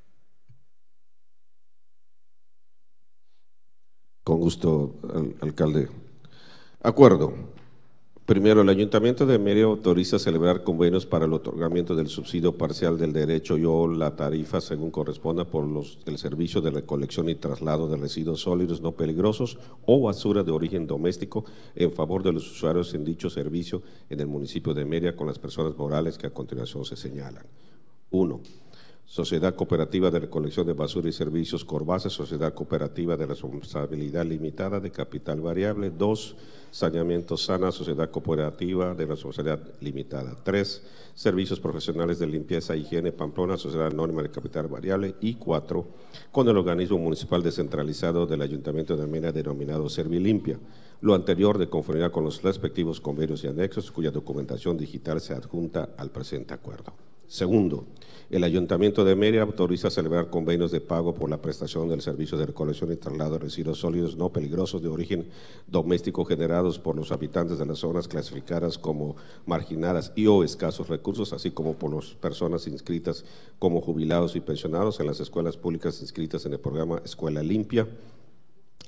Con gusto, al, alcalde. Acuerdo. Primero, el Ayuntamiento de Mérida autoriza celebrar convenios para el otorgamiento del subsidio parcial del derecho y o la tarifa según corresponda por los el servicio de recolección y traslado de residuos sólidos no peligrosos o basura de origen doméstico en favor de los usuarios en dicho servicio en el municipio de Mérida con las personas morales que a continuación se señalan. Uno. Sociedad Cooperativa de Recolección de Basura y Servicios Corbase, Sociedad Cooperativa de Responsabilidad Limitada de Capital Variable. Dos, Saneamiento Sana, Sociedad Cooperativa de Responsabilidad Limitada. Tres, Servicios Profesionales de Limpieza e Higiene Pamplona, Sociedad Anónima de Capital Variable. Y cuatro, con el organismo municipal descentralizado del Ayuntamiento de Mérida denominado Servilimpia. Lo anterior de conformidad con los respectivos convenios y anexos, cuya documentación digital se adjunta al presente acuerdo. Segundo, el Ayuntamiento de Mérida autoriza celebrar convenios de pago por la prestación del servicio de recolección y traslado de residuos sólidos no peligrosos de origen doméstico generados por los habitantes de las zonas clasificadas como marginadas y o escasos recursos, así como por las personas inscritas como jubilados y pensionados en las escuelas públicas inscritas en el programa Escuela Limpia,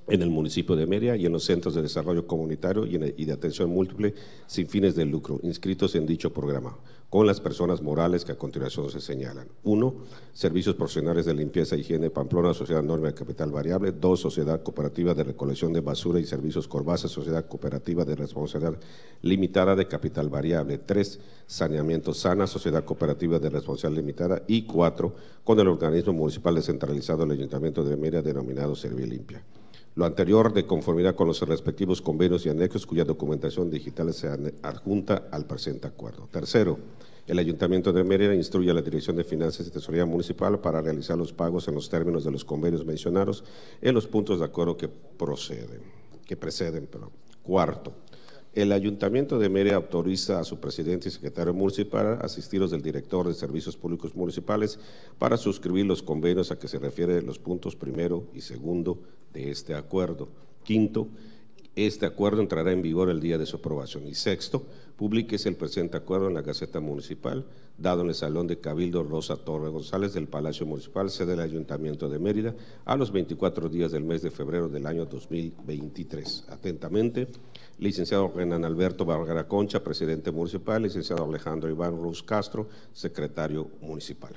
en el municipio de Mérida y en los centros de desarrollo comunitario y, en, y de atención múltiple sin fines de lucro inscritos en dicho programa, con las personas morales que a continuación se señalan. Uno, Servicios Profesionales de Limpieza e Higiene Pamplona, Sociedad Anónima de Capital Variable. Dos, Sociedad Cooperativa de Recolección de Basura y Servicios Corbasa, Sociedad Cooperativa de Responsabilidad Limitada de Capital Variable. Tres, Saneamiento Sana, Sociedad Cooperativa de Responsabilidad Limitada. Y cuatro, con el organismo municipal descentralizado del Ayuntamiento de Mérida denominado Servilimpia. Lo anterior de conformidad con los respectivos convenios y anexos cuya documentación digital se adjunta al presente acuerdo. Tercero, el Ayuntamiento de Mérida instruye a la Dirección de Finanzas y Tesorería Municipal para realizar los pagos en los términos de los convenios mencionados en los puntos de acuerdo que proceden, que preceden. Perdón. Cuarto, el Ayuntamiento de Mérida autoriza a su presidente y secretario municipal, asistidos del director de Servicios Públicos Municipales, para suscribir los convenios a que se refieren los puntos primero y segundo de este acuerdo. Quinto, este acuerdo entrará en vigor el día de su aprobación. Y sexto, publíquese el presente acuerdo en la Gaceta Municipal, dado en el Salón de Cabildo Rosa Torre González del Palacio Municipal, sede del Ayuntamiento de Mérida, a los veinticuatro días del mes de febrero del año dos mil veintitrés. Atentamente, licenciado Renan Alberto Barrera Concha, presidente municipal, licenciado Alejandro Iván Ruz Castro, secretario municipal.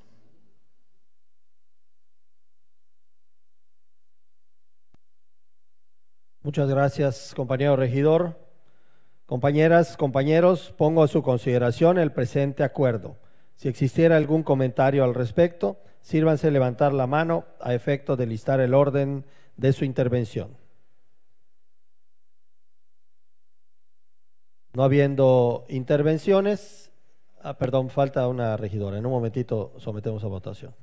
Muchas gracias, compañero regidor. Compañeras, compañeros, pongo a su consideración el presente acuerdo. Si existiera algún comentario al respecto, sírvanse levantar la mano a efecto de listar el orden de su intervención. No habiendo intervenciones, ah, perdón, falta una regidora. En un momentito sometemos a votación.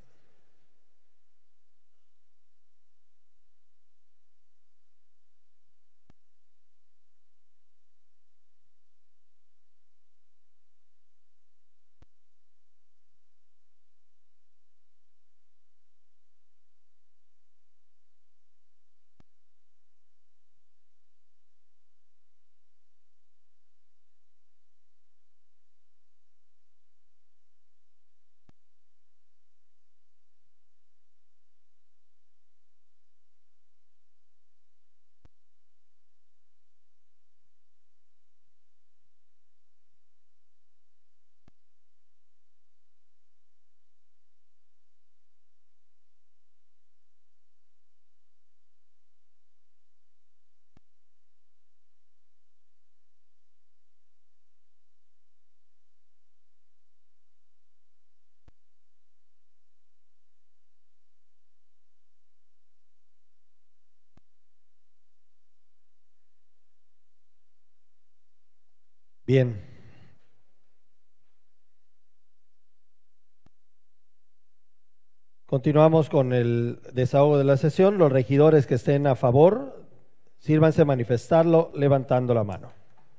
Bien. Continuamos con el desahogo de la sesión. Los regidores que estén a favor, sírvanse manifestarlo levantando la mano.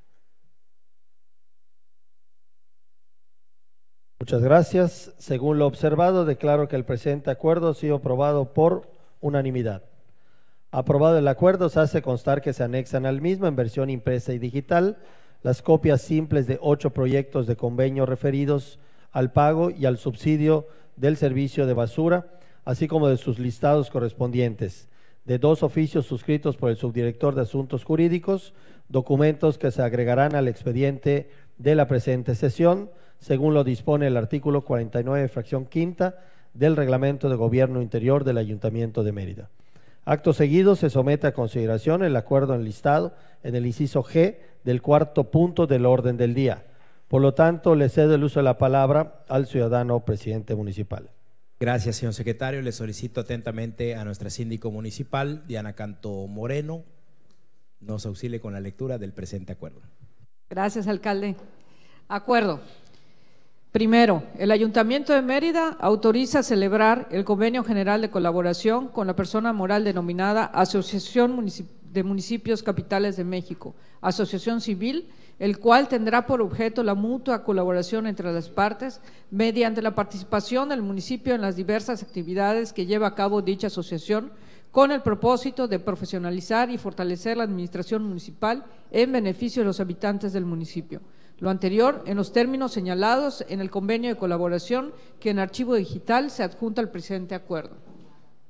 Muchas gracias. Según lo observado, declaro que el presente acuerdo ha sido aprobado por unanimidad. Aprobado el acuerdo, se hace constar que se anexan al mismo en versión impresa y digital las copias simples de ocho proyectos de convenio referidos al pago y al subsidio del servicio de basura, así como de sus listados correspondientes, de dos oficios suscritos por el subdirector de Asuntos Jurídicos, documentos que se agregarán al expediente de la presente sesión, según lo dispone el artículo cuarenta y nueve, fracción quinta, del Reglamento de Gobierno Interior del Ayuntamiento de Mérida. Acto seguido, se somete a consideración el acuerdo enlistado en el inciso G del cuarto punto del orden del día. Por lo tanto, le cedo el uso de la palabra al ciudadano presidente municipal. Gracias, señor secretario. Le solicito atentamente a nuestra síndico municipal, Diana Canto Moreno, nos auxilie con la lectura del presente acuerdo. Gracias, alcalde. Acuerdo. Primero, el Ayuntamiento de Mérida autoriza celebrar el Convenio General de Colaboración con la persona moral denominada Asociación de Municipios Capitales de México, asociación civil, el cual tendrá por objeto la mutua colaboración entre las partes mediante la participación del municipio en las diversas actividades que lleva a cabo dicha asociación, con el propósito de profesionalizar y fortalecer la administración municipal en beneficio de los habitantes del municipio. Lo anterior en los términos señalados en el convenio de colaboración que en archivo digital se adjunta al presente acuerdo.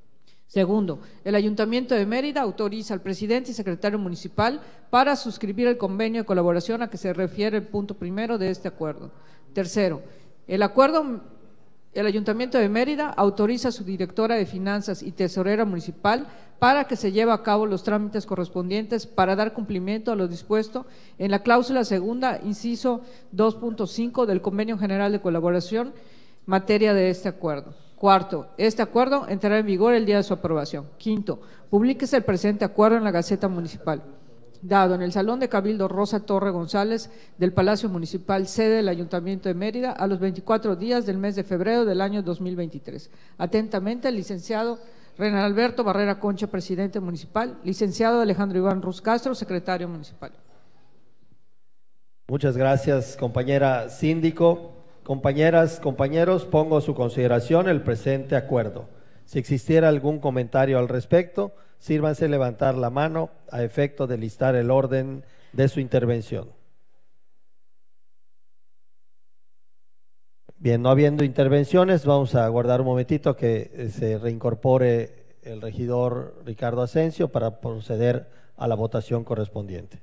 Segundo, el Ayuntamiento de Mérida autoriza al presidente y secretario municipal para suscribir el convenio de colaboración a que se refiere el punto primero de este acuerdo. Tercero, el acuerdo, el Ayuntamiento de Mérida autoriza a su directora de Finanzas y tesorera municipal para que se lleve a cabo los trámites correspondientes para dar cumplimiento a lo dispuesto en la cláusula segunda, inciso dos punto cinco del Convenio General de Colaboración, materia de este acuerdo. Cuarto, este acuerdo entrará en vigor el día de su aprobación. Quinto, publíquese el presente acuerdo en la Gaceta Municipal. Dado en el Salón de Cabildo Rosa Torre González del Palacio Municipal, sede del Ayuntamiento de Mérida, a los veinticuatro días del mes de febrero del año dos mil veintitrés. Atentamente, el licenciado Renan Alberto Barrera Concha, presidente municipal. Licenciado Alejandro Iván Ruz Castro, secretario municipal. Muchas gracias, compañera síndico. Compañeras, compañeros, pongo a su consideración el presente acuerdo. Si existiera algún comentario al respecto, sírvanse levantar la mano a efecto de listar el orden de su intervención. Bien, no habiendo intervenciones, vamos a aguardar un momentito que se reincorpore el regidor Ricardo Asensio para proceder a la votación correspondiente.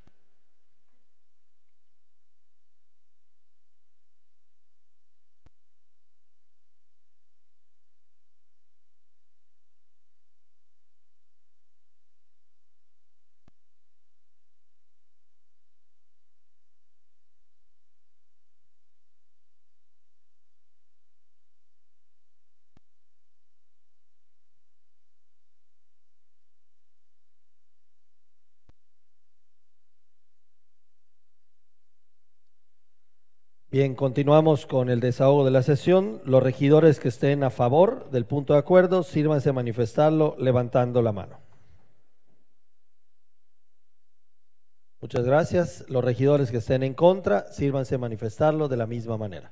Bien, continuamos con el desahogo de la sesión. Los regidores que estén a favor del punto de acuerdo, sírvanse a manifestarlo levantando la mano. Muchas gracias. Los regidores que estén en contra, sírvanse a manifestarlo de la misma manera.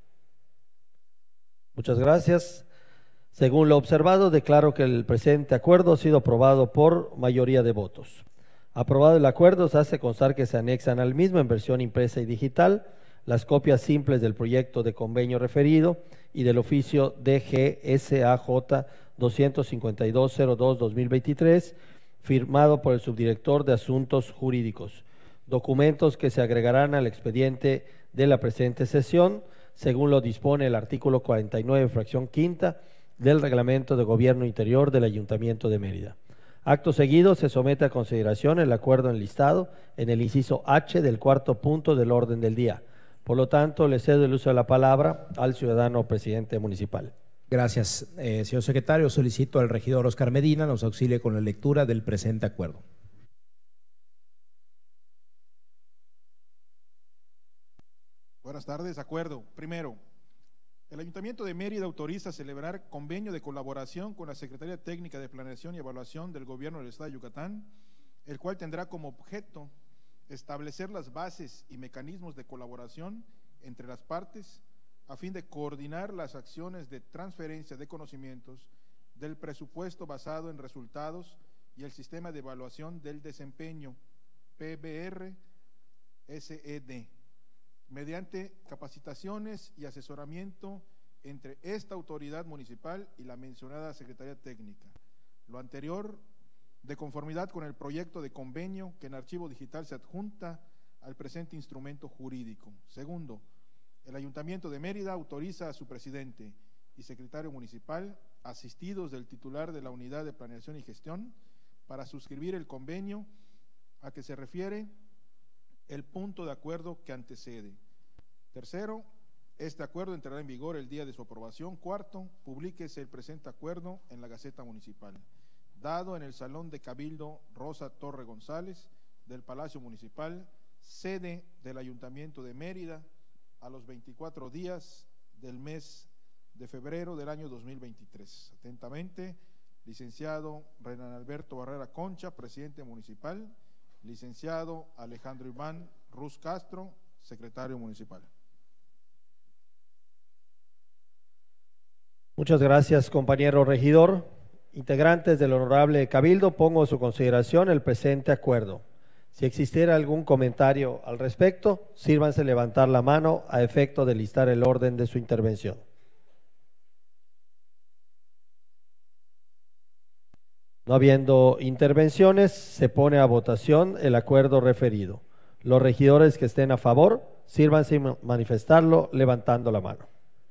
Muchas gracias. Según lo observado, declaro que el presente acuerdo ha sido aprobado por mayoría de votos. Aprobado el acuerdo, se hace constar que se anexan al mismo en versión impresa y digital las copias simples del proyecto de convenio referido y del oficio D G S A J doscientos cincuenta y dos cero dos dos mil veintitrés, firmado por el subdirector de Asuntos Jurídicos. Documentos que se agregarán al expediente de la presente sesión, según lo dispone el artículo cuarenta y nueve, fracción quinta, del Reglamento de Gobierno Interior del Ayuntamiento de Mérida. Acto seguido, se somete a consideración el acuerdo enlistado en el inciso H del cuarto punto del orden del día. Por lo tanto, le cedo el uso de la palabra al ciudadano presidente municipal. Gracias, eh, señor secretario. Solicito al regidor Oscar Medina nos auxilie con la lectura del presente acuerdo. Buenas tardes. Acuerdo. Primero, el Ayuntamiento de Mérida autoriza celebrar convenio de colaboración con la Secretaría Técnica de Planeación y Evaluación del Gobierno del Estado de Yucatán, el cual tendrá como objeto establecer las bases y mecanismos de colaboración entre las partes a fin de coordinar las acciones de transferencia de conocimientos del presupuesto basado en resultados y el sistema de evaluación del desempeño P B R S E D, mediante capacitaciones y asesoramiento entre esta autoridad municipal y la mencionada Secretaría Técnica. Lo anterior, de conformidad con el proyecto de convenio que en archivo digital se adjunta al presente instrumento jurídico. Segundo, el Ayuntamiento de Mérida autoriza a su presidente y secretario municipal, asistidos del titular de la Unidad de Planeación y Gestión, para suscribir el convenio a que se refiere el punto de acuerdo que antecede. Tercero, este acuerdo entrará en vigor el día de su aprobación. Cuarto, publíquese el presente acuerdo en la Gaceta Municipal. Dado en el Salón de Cabildo Rosa Torre González del Palacio Municipal, sede del Ayuntamiento de Mérida, a los veinticuatro días del mes de febrero del año dos mil veintitrés. Atentamente, licenciado Renan Alberto Barrera Concha, presidente municipal, licenciado Alejandro Iván Ruz Castro, secretario municipal. Muchas gracias, compañero regidor. Integrantes del honorable Cabildo, pongo a su consideración el presente acuerdo. Si existiera algún comentario al respecto, sírvanse levantar la mano a efecto de listar el orden de su intervención. No habiendo intervenciones, se pone a votación el acuerdo referido. Los regidores que estén a favor, sírvanse a manifestarlo levantando la mano.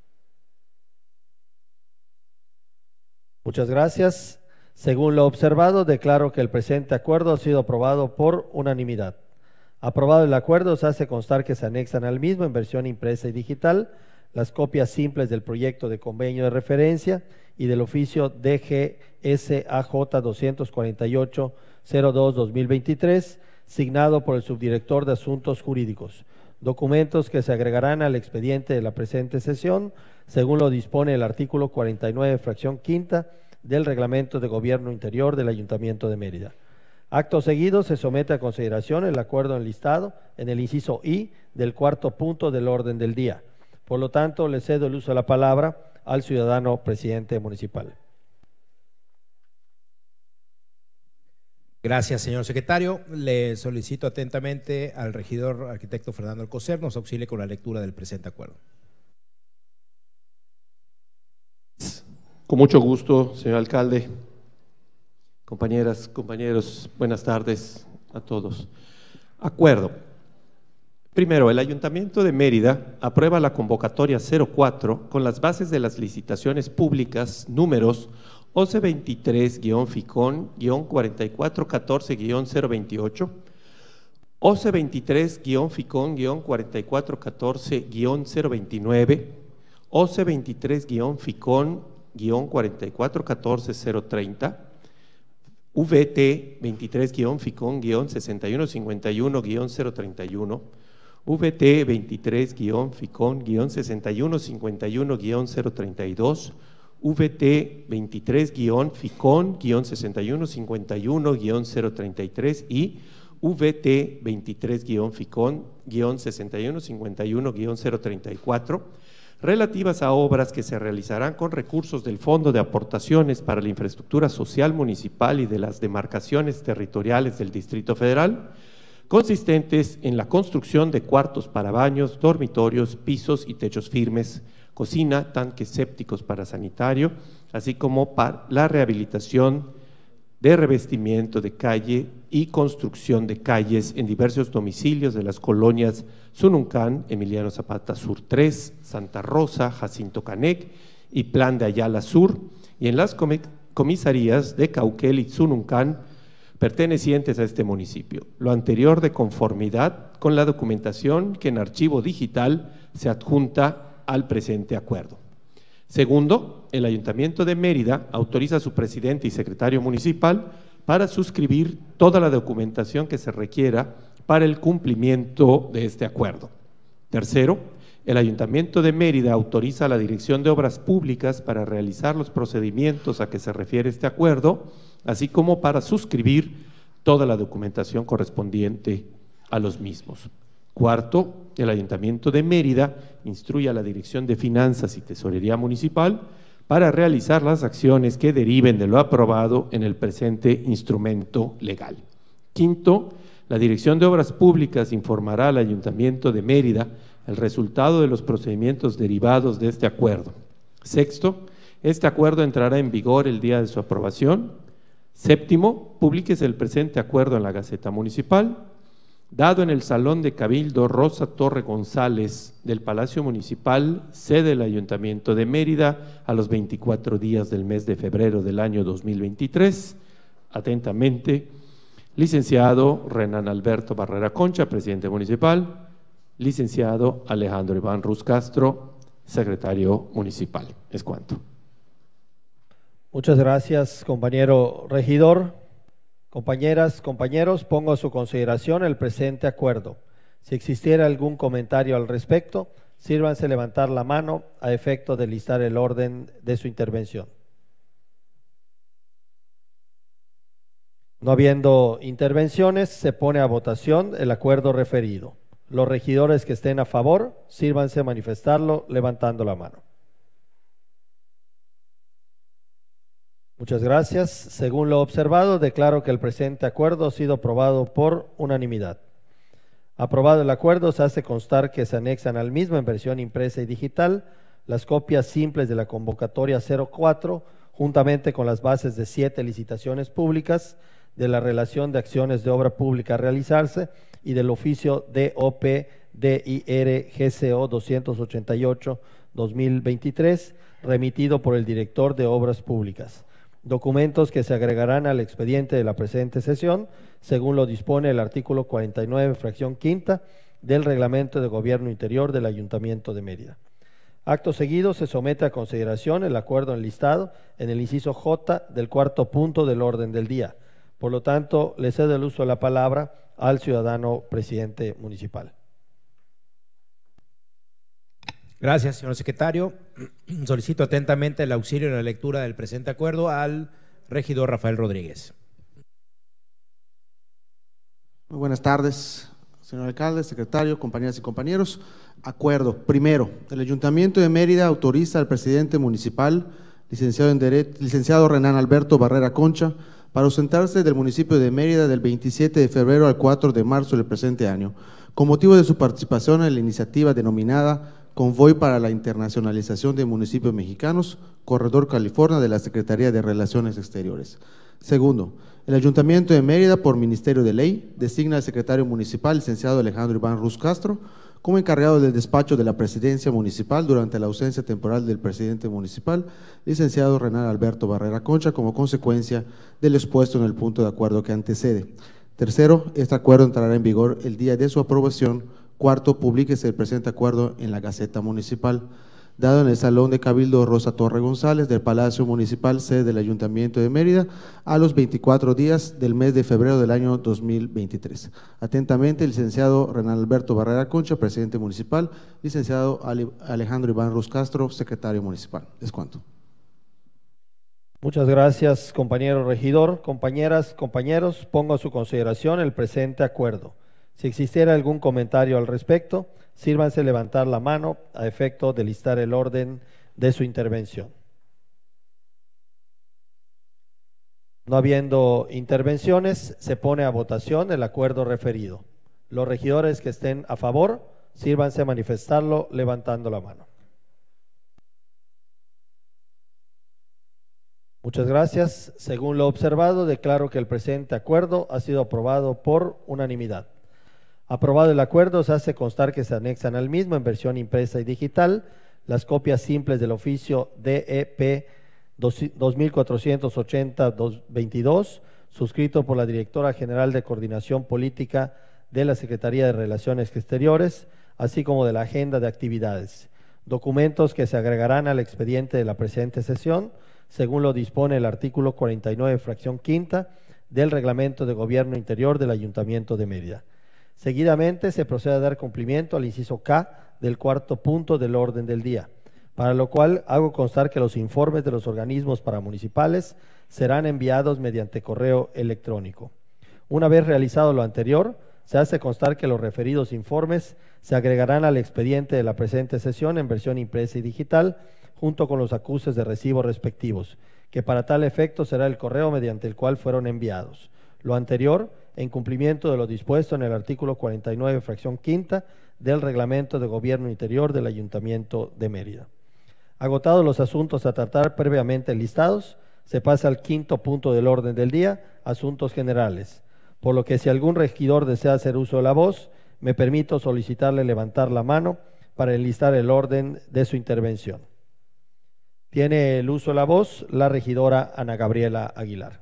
Muchas gracias. Según lo observado, declaro que el presente acuerdo ha sido aprobado por unanimidad. Aprobado el acuerdo, se hace constar que se anexan al mismo en versión impresa y digital las copias simples del proyecto de convenio de referencia y del oficio D G S A J doscientos cuarenta y ocho cero dos dos mil veintitrés, signado por el subdirector de Asuntos Jurídicos. Documentos que se agregarán al expediente de la presente sesión, según lo dispone el artículo cuarenta y nueve, fracción quinta, del Reglamento de Gobierno Interior del Ayuntamiento de Mérida. Acto seguido, se somete a consideración el acuerdo enlistado en el inciso I del cuarto punto del orden del día. Por lo tanto, le cedo el uso de la palabra al ciudadano presidente municipal. Gracias, señor secretario. Le solicito atentamente al regidor arquitecto Fernando Alcocer nos auxilie con la lectura del presente acuerdo. Con mucho gusto, señor alcalde. Compañeras, compañeros, buenas tardes a todos. Acuerdo. Primero, el Ayuntamiento de Mérida aprueba la convocatoria cero cuatro con las bases de las licitaciones públicas números O C veintitrés FICON cuarenta y cuatro catorce cero veintiocho, O C veintitrés FICON cuarenta y cuatro catorce cero veintinueve, O C veintitrés FICON cuarenta y cuatro catorce cero treinta, V T veintitrés FICON sesenta y uno cincuenta y uno cero treinta y uno, V T veintitrés FICON sesenta y uno cincuenta y uno cero treinta y dos, V T veintitrés FICON sesenta y uno cincuenta y uno cero treinta y tres y V T veintitrés FICON sesenta y uno cincuenta y uno cero treinta y cuatro, relativas a obras que se realizarán con recursos del Fondo de Aportaciones para la Infraestructura Social Municipal y de las demarcaciones territoriales del Distrito Federal, consistentes en la construcción de cuartos para baños, dormitorios, pisos y techos firmes, cocina, tanques sépticos para sanitario, así como para la rehabilitación de revestimiento de calle y construcción de calles en diversos domicilios de las colonias Sununcán, Emiliano Zapata Sur tres, Santa Rosa, Jacinto Canec y Plan de Ayala Sur, y en las comisarías de Cauquel y Sununcán, pertenecientes a este municipio. Lo anterior de conformidad con la documentación que en archivo digital se adjunta al presente acuerdo. Segundo, el Ayuntamiento de Mérida autoriza a su presidente y secretario municipal para suscribir toda la documentación que se requiera para el cumplimiento de este acuerdo. Tercero, el Ayuntamiento de Mérida autoriza a la Dirección de Obras Públicas para realizar los procedimientos a que se refiere este acuerdo, así como para suscribir toda la documentación correspondiente a los mismos. Cuarto, el Ayuntamiento de Mérida instruye a la Dirección de Finanzas y Tesorería Municipal para realizar las acciones que deriven de lo aprobado en el presente instrumento legal. Quinto, la Dirección de Obras Públicas informará al Ayuntamiento de Mérida el resultado de los procedimientos derivados de este acuerdo. Sexto, este acuerdo entrará en vigor el día de su aprobación. Séptimo, publíquese el presente acuerdo en la Gaceta Municipal, dado en el Salón de Cabildo Rosa Torre González del Palacio Municipal, sede del Ayuntamiento de Mérida, a los veinticuatro días del mes de febrero del año dos mil veintitrés. Atentamente, licenciado Renan Alberto Barrera Concha, presidente municipal, licenciado Alejandro Iván Ruz Castro, secretario municipal. Es cuanto. Muchas gracias, compañero regidor. Compañeras, compañeros, pongo a su consideración el presente acuerdo. Si existiera algún comentario al respecto, sírvanse levantar la mano a efecto de listar el orden de su intervención. No habiendo intervenciones, se pone a votación el acuerdo referido. Los regidores que estén a favor, sírvanse a manifestarlo levantando la mano. Muchas gracias. Según lo observado, declaro que el presente acuerdo ha sido aprobado por unanimidad. Aprobado el acuerdo, se hace constar que se anexan al mismo en versión impresa y digital las copias simples de la convocatoria cero cuatro juntamente con las bases de siete licitaciones públicas, de la relación de acciones de obra pública a realizarse y del oficio D O P D I R G C O doscientos ochenta y ocho guión dos mil veintitrés, remitido por el director de Obras Públicas. Documentos que se agregarán al expediente de la presente sesión, según lo dispone el artículo cuarenta y nueve, fracción quinta, del Reglamento de Gobierno Interior del Ayuntamiento de Mérida. Acto seguido, se somete a consideración el acuerdo enlistado en el inciso J del cuarto punto del orden del día. Por lo tanto, le cedo el uso de la palabra al ciudadano presidente municipal. Gracias, señor secretario. Solicito atentamente el auxilio en la lectura del presente acuerdo al regidor Rafael Rodríguez. Muy buenas tardes, señor alcalde, secretario, compañeras y compañeros. Acuerdo. Primero, el Ayuntamiento de Mérida autoriza al presidente municipal, licenciado, en Derecho, licenciado Renan Alberto Barrera Concha, para ausentarse del municipio de Mérida del veintisiete de febrero al cuatro de marzo del presente año, con motivo de su participación en la iniciativa denominada Convoy para la Internacionalización de Municipios Mexicanos, Corredor California de la Secretaría de Relaciones Exteriores. Segundo, el Ayuntamiento de Mérida, por Ministerio de Ley, designa al secretario municipal, licenciado Alejandro Iván Ruz Castro, como encargado del despacho de la presidencia municipal durante la ausencia temporal del presidente municipal, licenciado Renan Alberto Barrera Concha, como consecuencia del expuesto en el punto de acuerdo que antecede. Tercero, este acuerdo entrará en vigor el día de su aprobación. Cuarto, publíquese el presente acuerdo en la Gaceta Municipal, dado en el Salón de Cabildo Rosa Torre González del Palacio Municipal, sede del Ayuntamiento de Mérida, a los veinticuatro días del mes de febrero del año dos mil veintitrés. Atentamente, el licenciado Renan Alberto Barrera Concha, presidente municipal, licenciado Alejandro Iván Ruz Castro, secretario municipal. Es cuanto. Muchas gracias, compañero regidor. Compañeras, compañeros, pongo a su consideración el presente acuerdo. Si existiera algún comentario al respecto, sírvanse levantar la mano a efecto de listar el orden de su intervención. No habiendo intervenciones, se pone a votación el acuerdo referido. Los regidores que estén a favor, sírvanse a manifestarlo levantando la mano. Muchas gracias. Según lo observado, declaro que el presente acuerdo ha sido aprobado por unanimidad. Aprobado el acuerdo, se hace constar que se anexan al mismo en versión impresa y digital las copias simples del oficio D E P dos mil cuatrocientos ochenta guión veintidós, suscrito por la Directora General de Coordinación Política de la Secretaría de Relaciones Exteriores, así como de la Agenda de Actividades. Documentos que se agregarán al expediente de la presente sesión, según lo dispone el artículo cuarenta y nueve, fracción quinta, del Reglamento de Gobierno Interior del Ayuntamiento de Mérida. Seguidamente se procede a dar cumplimiento al inciso K del cuarto punto del orden del día, para lo cual hago constar que los informes de los organismos paramunicipales serán enviados mediante correo electrónico. Una vez realizado lo anterior, se hace constar que los referidos informes se agregarán al expediente de la presente sesión en versión impresa y digital, junto con los acuses de recibo respectivos, que para tal efecto será el correo mediante el cual fueron enviados. Lo anterior, en cumplimiento de lo dispuesto en el artículo cuarenta y nueve, fracción quinta, del Reglamento de Gobierno Interior del Ayuntamiento de Mérida. Agotados los asuntos a tratar previamente listados, se pasa al quinto punto del orden del día, asuntos generales, por lo que si algún regidor desea hacer uso de la voz, me permito solicitarle levantar la mano para enlistar el orden de su intervención. Tiene el uso de la voz la regidora Ana Gabriela Aguilar.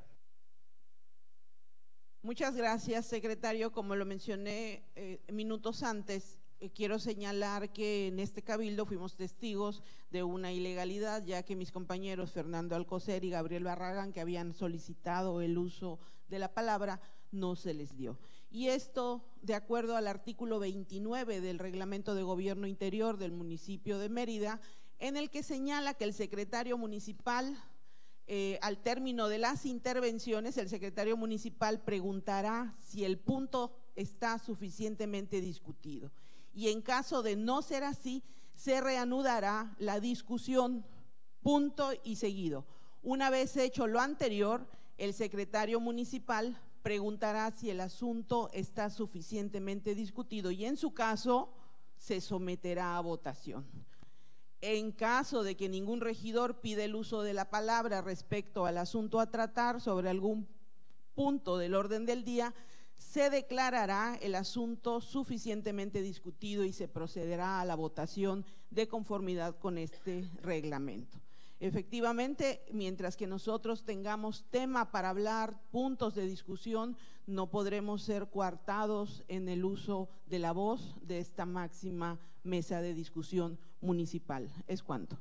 Muchas gracias, secretario. Como lo mencioné eh, minutos antes, eh, quiero señalar que en este cabildo fuimos testigos de una ilegalidad, ya que mis compañeros Fernando Alcocer y Gabriel Barragán, que habían solicitado el uso de la palabra, no se les dio. Y esto, de acuerdo al artículo veintinueve del Reglamento de Gobierno Interior del municipio de Mérida, en el que señala que el secretario municipal, Eh, al término de las intervenciones, el secretario municipal preguntará si el punto está suficientemente discutido y en caso de no ser así, se reanudará la discusión, punto y seguido. Una vez hecho lo anterior, el secretario municipal preguntará si el asunto está suficientemente discutido y en su caso se someterá a votación. En caso de que ningún regidor pida el uso de la palabra respecto al asunto a tratar sobre algún punto del orden del día, se declarará el asunto suficientemente discutido y se procederá a la votación de conformidad con este reglamento. Efectivamente, mientras que nosotros tengamos tema para hablar, puntos de discusión, no podremos ser coartados en el uso de la voz de esta máxima mesa de discusión municipal. Es cuanto.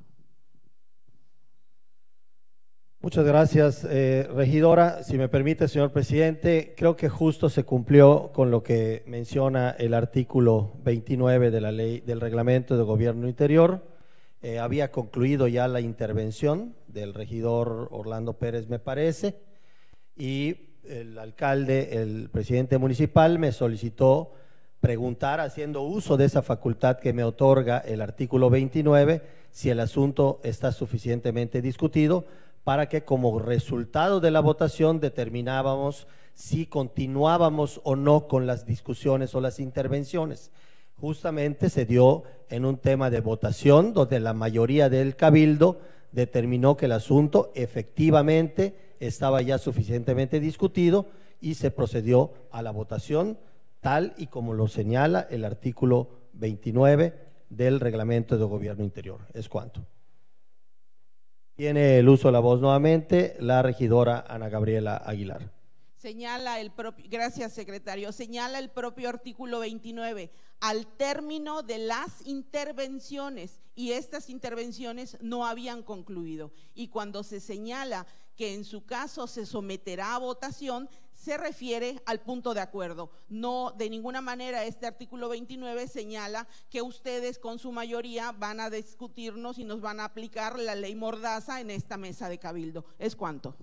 Muchas gracias, eh, regidora. Si me permite, señor presidente, creo que justo se cumplió con lo que menciona el artículo veintinueve de la ley del reglamento de gobierno interior. Eh, había concluido ya la intervención del regidor Orlando Pérez, me parece, y el alcalde, el presidente municipal, me solicitó preguntar, haciendo uso de esa facultad que me otorga el artículo veintinueve, si el asunto está suficientemente discutido, para que como resultado de la votación determinábamos si continuábamos o no con las discusiones o las intervenciones. Justamente se dio en un tema de votación donde la mayoría del cabildo determinó que el asunto efectivamente estaba ya suficientemente discutido y se procedió a la votación tal y como lo señala el artículo veintinueve del reglamento de gobierno interior. Es cuanto. Tiene el uso de la voz nuevamente la regidora Ana Gabriela Aguilar. Señala el propio, gracias secretario, señala el propio artículo veintinueve, al término de las intervenciones, y estas intervenciones no habían concluido, y cuando se señala que en su caso se someterá a votación, se refiere al punto de acuerdo. No, de ninguna manera este artículo veintinueve señala que ustedes con su mayoría van a discutirnos y nos van a aplicar la ley Mordaza en esta mesa de cabildo. Es cuanto.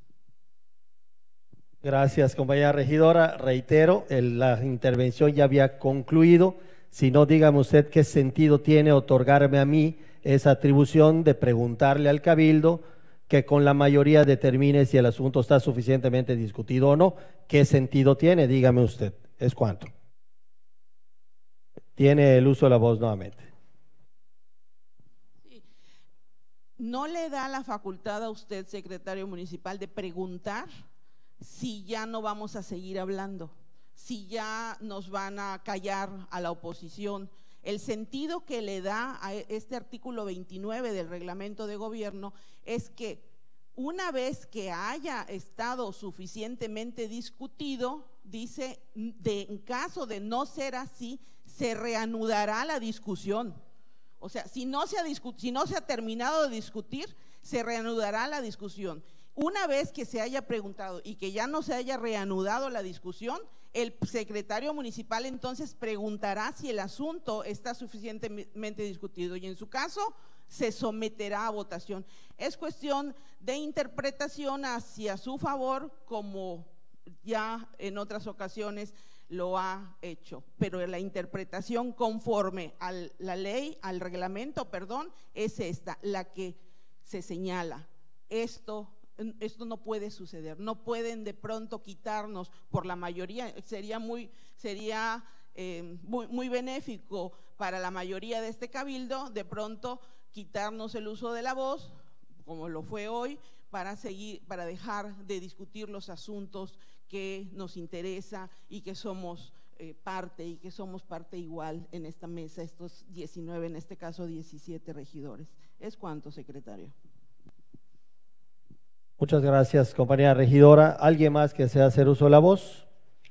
Gracias, compañera regidora. Reitero, el, la intervención ya había concluido. Si no, dígame usted qué sentido tiene otorgarme a mí esa atribución de preguntarle al cabildo que con la mayoría determine si el asunto está suficientemente discutido o no. ¿Qué sentido tiene? Dígame usted. ¿Es cuánto? Tiene el uso de la voz nuevamente. Sí. ¿No le da la facultad a usted, secretario municipal, de preguntar si ya no vamos a seguir hablando, si ya nos van a callar a la oposición? El sentido que le da a este artículo veintinueve del reglamento de gobierno es que una vez que haya estado suficientemente discutido, dice, de, en caso de no ser así, se reanudará la discusión. O sea, si no se ha, si no se ha terminado de discutir, se reanudará la discusión. Una vez que se haya preguntado y que ya no se haya reanudado la discusión, el secretario municipal entonces preguntará si el asunto está suficientemente discutido y en su caso se someterá a votación. Es cuestión de interpretación hacia su favor, como ya en otras ocasiones lo ha hecho, pero la interpretación conforme a la ley, al reglamento, perdón, es esta, la que se señala. Esto Esto no puede suceder, no pueden de pronto quitarnos por la mayoría, sería muy, sería, eh, muy, muy benéfico para la mayoría de este cabildo, de pronto quitarnos el uso de la voz, como lo fue hoy, para seguir, para dejar de discutir los asuntos que nos interesa y que somos eh, parte y que somos parte igual en esta mesa, estos diecinueve, en este caso diecisiete regidores. ¿Es cuánto, secretario? Muchas gracias, compañera regidora. ¿Alguien más que desea hacer uso de la voz?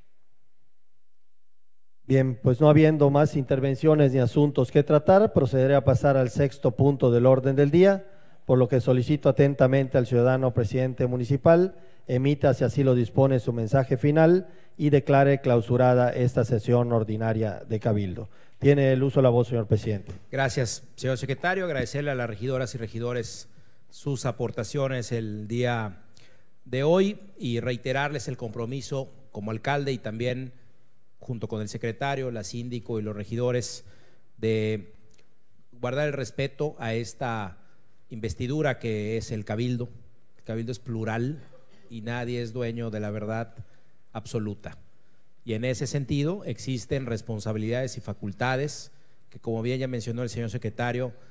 Bien, pues no habiendo más intervenciones ni asuntos que tratar, procederé a pasar al sexto punto del orden del día, por lo que solicito atentamente al ciudadano presidente municipal, emita, si así lo dispone, su mensaje final y declare clausurada esta sesión ordinaria de Cabildo. Tiene el uso de la voz, señor presidente. Gracias, señor secretario. Agradecerle a las regidoras y regidores sus aportaciones el día de hoy y reiterarles el compromiso como alcalde y también junto con el secretario, la síndico y los regidores de guardar el respeto a esta investidura que es el cabildo. El cabildo es plural y nadie es dueño de la verdad absoluta. Y en ese sentido existen responsabilidades y facultades que, como bien ya mencionó el señor secretario,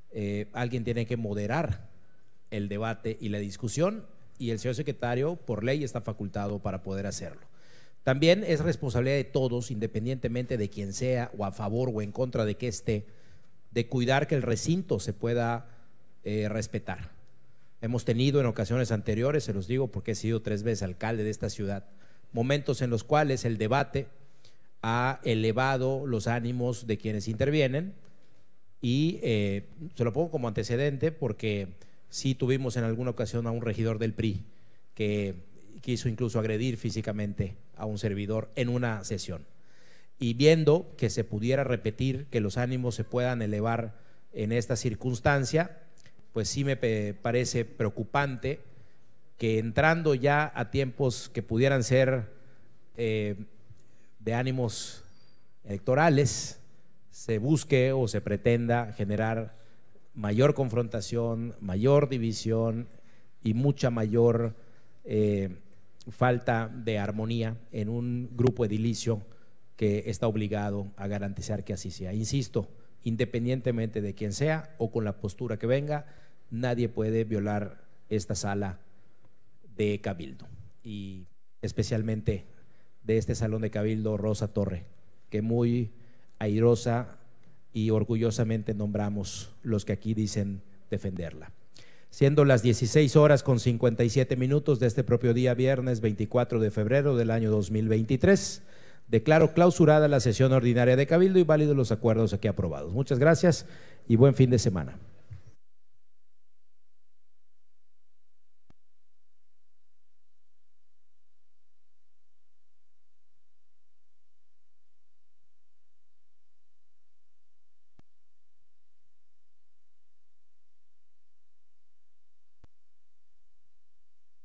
eh, alguien tiene que moderar el debate y la discusión, y el señor secretario por ley está facultado para poder hacerlo. También es responsabilidad de todos, independientemente de quién sea o a favor o en contra de que esté, de cuidar que el recinto se pueda eh, respetar. Hemos tenido en ocasiones anteriores, se los digo porque he sido tres veces alcalde de esta ciudad, momentos en los cuales el debate ha elevado los ánimos de quienes intervienen, y eh, se lo pongo como antecedente porque sí tuvimos en alguna ocasión a un regidor del P R I que quiso incluso agredir físicamente a un servidor en una sesión. Y viendo que se pudiera repetir, que los ánimos se puedan elevar en esta circunstancia, pues sí me parece preocupante que entrando ya a tiempos que pudieran ser eh, de ánimos electorales, se busque o se pretenda generar mayor confrontación, mayor división y mucha mayor eh, falta de armonía en un grupo edilicio que está obligado a garantizar que así sea. Insisto, independientemente de quién sea o con la postura que venga, nadie puede violar esta sala de Cabildo, y especialmente de este salón de Cabildo Rosa Torre, que muy airosa y orgullosamente nombramos los que aquí dicen defenderla. Siendo las dieciséis horas con cincuenta y siete minutos de este propio día, viernes veinticuatro de febrero del año dos mil veintitrés, declaro clausurada la sesión ordinaria de Cabildo y válidos los acuerdos aquí aprobados. Muchas gracias y buen fin de semana.